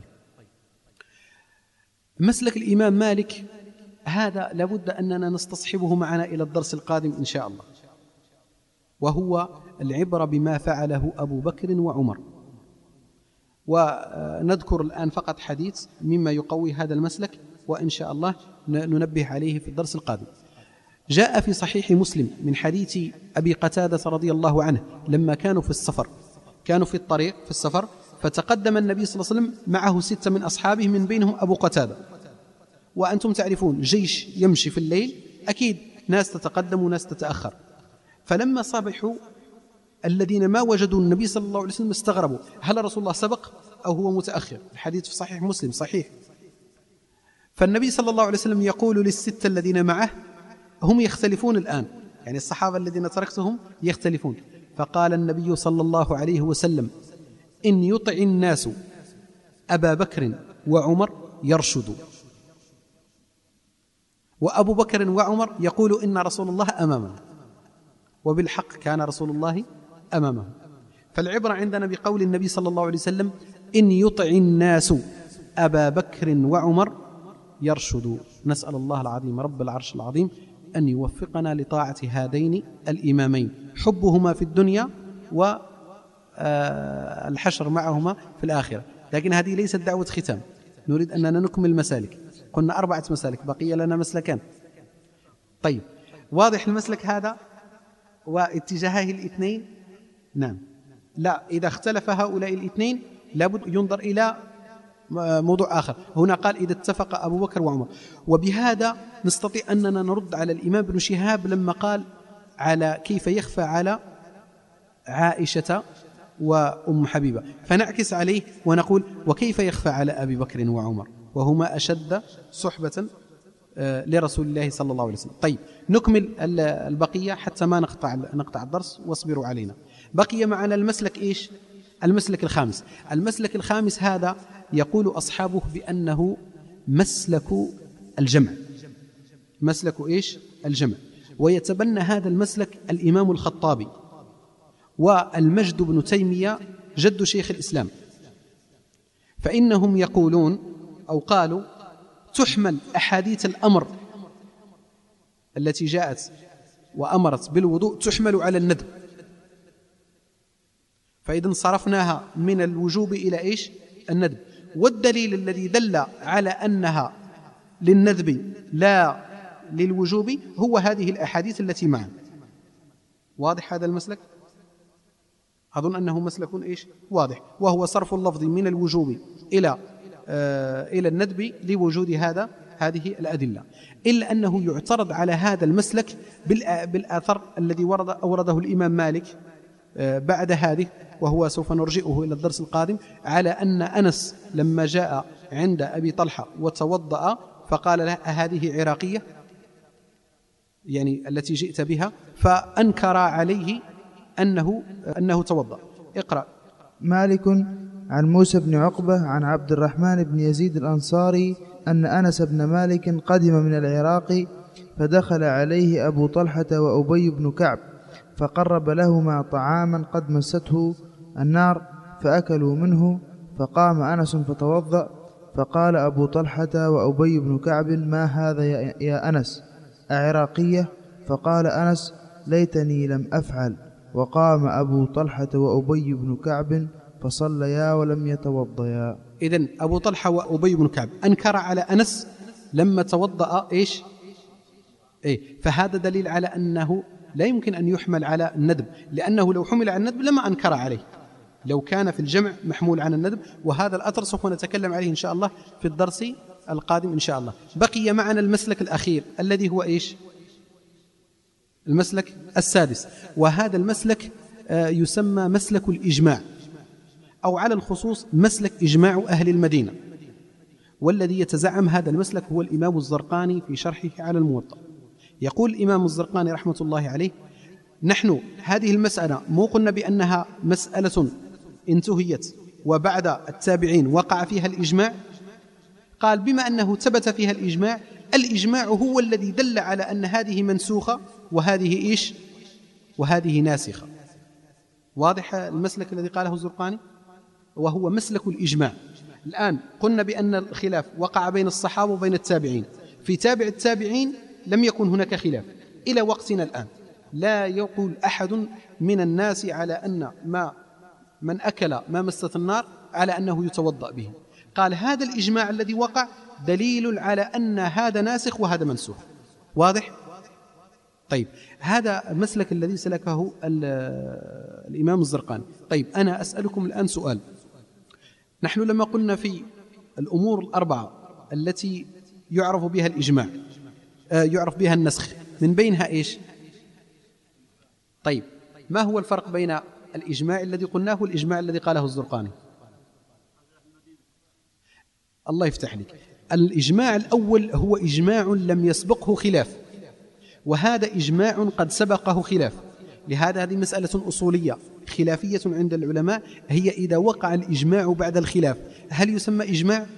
مسلك الإمام مالك هذا لابد أننا نستصحبه معنا إلى الدرس القادم إن شاء الله. وهو العبرة بما فعله أبو بكر وعمر. ونذكر الآن فقط حديث مما يقوي هذا المسلك، وإن شاء الله ننبه عليه في الدرس القادم. جاء في صحيح مسلم من حديث أبي قتادة رضي الله عنه لما كانوا في السفر، كانوا في الطريق في السفر، فتقدم النبي صلى الله عليه وسلم معه ستة من أصحابه من بينهم أبو قتادة. وأنتم تعرفون جيش يمشي في الليل أكيد ناس تتقدم وناس تتأخر. فلما صبحوا الذين ما وجدوا النبي صلى الله عليه وسلم استغربوا، هل رسول الله سبق أو هو متأخر؟ الحديث في صحيح مسلم صحيح. فالنبي صلى الله عليه وسلم يقول للستة الذين معه، هم يختلفون الآن، يعني الصحابة الذين تركتهم يختلفون. فقال النبي صلى الله عليه وسلم: إن يطع الناس أبا بكر وعمر يرشدوا. وأبو بكر وعمر يقول إن رسول الله أمامنا، وبالحق كان رسول الله أمامه. فالعبرة عندنا بقول النبي صلى الله عليه وسلم: إن يطع الناس أبا بكر وعمر يرشدوا. نسأل الله العظيم رب العرش العظيم أن يوفقنا لطاعة هذين الإمامين، حبهما في الدنيا والحشر معهما في الآخرة. لكن هذه ليست دعوة ختام، نريد أننا نكمل المسالك. قلنا أربعة مسالك، بقي لنا مسلكان. طيب، واضح المسلك هذا واتجاهه الاثنين؟ نعم. لا، إذا اختلف هؤلاء الاثنين لابد ينظر إلى موضوع آخر. هنا قال إذا اتفق أبو بكر وعمر. وبهذا نستطيع أننا نرد على الإمام ابن شهاب لما قال على كيف يخفى على عائشة وأم حبيبة، فنعكس عليه ونقول وكيف يخفى على أبي بكر وعمر وهما أشد صحبة لرسول الله صلى الله عليه وسلم. طيب، نكمل البقية حتى ما نقطع نقطع الدرس، واصبروا علينا. بقي معنا المسلك إيش؟ المسلك الخامس. المسلك الخامس هذا يقول أصحابه بأنه مسلك الجمع. مسلك إيش؟ الجمع. ويتبنى هذا المسلك الإمام الخطابي والمجد بن تيمية جد شيخ الإسلام. فإنهم يقولون أو قالوا تحمل أحاديث الأمر التي جاءت وأمرت بالوضوء تحمل على الندب. فإذا صرفناها من الوجوب إلى إيش؟ الندب. والدليل الذي دل على أنها للندب لا للوجوب هو هذه الأحاديث التي معنا. واضح هذا المسلك؟ أظن أنه مسلك إيش؟ واضح، وهو صرف اللفظ من الوجوب إلى آه إلى الندب لوجود هذا هذه الأدلة. إلا أنه يعترض على هذا المسلك بالآثر الذي ورد أورده الإمام مالك آه بعد هذه، وهو سوف نرجئه إلى الدرس القادم، على أن أنس لما جاء عند أبي طلحة وتوضأ فقال له هذه عراقية، يعني التي جئت بها، فأنكر عليه أنه أنه توضأ. اقرأ. مالك عن موسى بن عقبة عن عبد الرحمن بن يزيد الأنصاري أن أنس بن مالك قدم من العراق فدخل عليه أبو طلحة وأبي بن كعب فقرب لهما طعاما قد مسته النار فأكلوا منه، فقام أنس فتوضأ، فقال أبو طلحة وأبي بن كعب ما هذا يا أنس أعراقية؟ فقال أنس ليتني لم أفعل. وقام أبو طلحة وأبي بن كعب فصليا ولم يتوضيا. إذن أبو طلحة وأبي بن كعب أنكر على أنس لما توضأ إيش؟ إيه؟ فهذا دليل على أنه لا يمكن أن يحمل على الندب، لأنه لو حمل على الندب لما أنكر عليه، لو كان في الجمع محمول على الندب. وهذا الأثر سوف نتكلم عليه إن شاء الله في الدرس القادم إن شاء الله. بقي معنا المسلك الأخير الذي هو إيش؟ المسلك السادس، وهذا المسلك يسمى مسلك الإجماع، أو على الخصوص مسلك إجماع أهل المدينة. والذي يتزعم هذا المسلك هو الإمام الزرقاني في شرحه على الموطأ. يقول الإمام الزرقاني رحمة الله عليه: نحن هذه المسألة مو قلنا بأنها مسألة انتهيت وبعد التابعين وقع فيها الإجماع. قال بما أنه ثبت فيها الإجماع، الإجماع هو الذي دل على أن هذه منسوخة وهذه إيش؟ وهذه ناسخة. واضح المسلك الذي قاله الزرقاني؟ وهو مسلك الإجماع. الآن قلنا بأن الخلاف وقع بين الصحابة وبين التابعين، في تابع التابعين لم يكن هناك خلاف إلى وقتنا الآن، لا يقول أحد من الناس على أن ما من أكل ما مست النار على أنه يتوضأ به. قال هذا الإجماع الذي وقع دليل على أن هذا ناسخ وهذا منسوخ. واضح؟ طيب هذا المسلك الذي سلكه الإمام الزرقاني. طيب أنا أسألكم الآن سؤال. نحن لما قلنا في الأمور الأربعة التي يعرف بها الإجماع آه يعرف بها النسخ، من بينها إيش؟ طيب ما هو الفرق بين الإجماع الذي قلناه والإجماع الذي قاله الزرقاني؟ الله يفتح لك. الإجماع الأول هو إجماع لم يسبقه خلاف، وهذا إجماع قد سبقه خلاف. لهذا هذه مسألة أصولية خلافية عند العلماء، هي إذا وقع الإجماع بعد الخلاف هل يسمى إجماع؟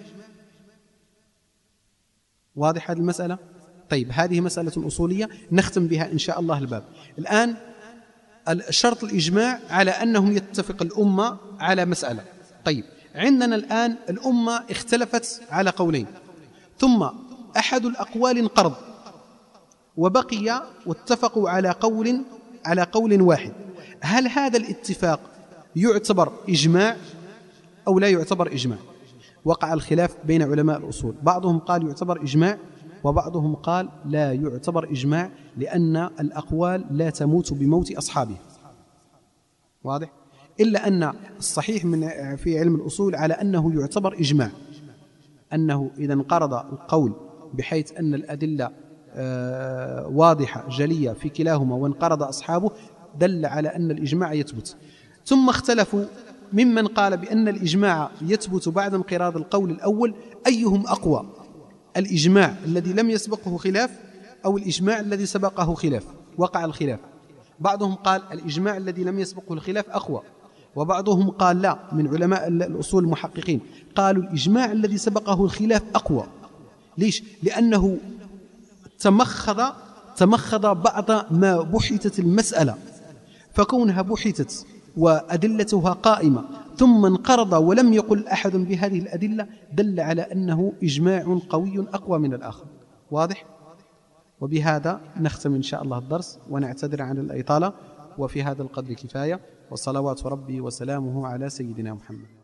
واضح هذه المسألة؟ طيب هذه مسألة أصولية نختم بها إن شاء الله الباب. الآن الشرط الإجماع على أنهم يتفق الأمة على مسألة. طيب عندنا الآن الأمة اختلفت على قولين، ثم أحد الأقوال انقرض وبقي واتفقوا على قول على قول واحد. هل هذا الاتفاق يعتبر إجماع أو لا يعتبر إجماع؟ وقع الخلاف بين علماء الأصول، بعضهم قال يعتبر إجماع وبعضهم قال لا يعتبر إجماع، لأن الأقوال لا تموت بموت أصحابها. واضح؟ إلا أن الصحيح من في علم الأصول على أنه يعتبر إجماع، أنه إذا انقرض القول بحيث أن الأدلة واضحة جلية في كلاهما وانقرض أصحابه دل على أن الإجماع يثبت. ثم اختلفوا ممن قال بأن الإجماع يثبت بعد انقراض القول الأول، أيهم أقوى، الإجماع الذي لم يسبقه خلاف أو الإجماع الذي سبقه خلاف؟ وقع الخلاف. بعضهم قال الإجماع الذي لم يسبقه الخلاف أقوى، وبعضهم قال لا، من علماء الأصول المحققين قالوا الإجماع الذي سبقه الخلاف أقوى. ليش؟ لأنه تمخض تمخض بعض ما بحثت المسألة، فكونها بحثت وأدلتها قائمة ثم انقرض ولم يقل أحد بهذه الأدلة دل على أنه إجماع قوي أقوى من الآخر. واضح؟ وبهذا نختم إن شاء الله الدرس ونعتذر عن الإطالة، وفي هذا القدر كفاية، وصلوات ربي وسلامه على سيدنا محمد.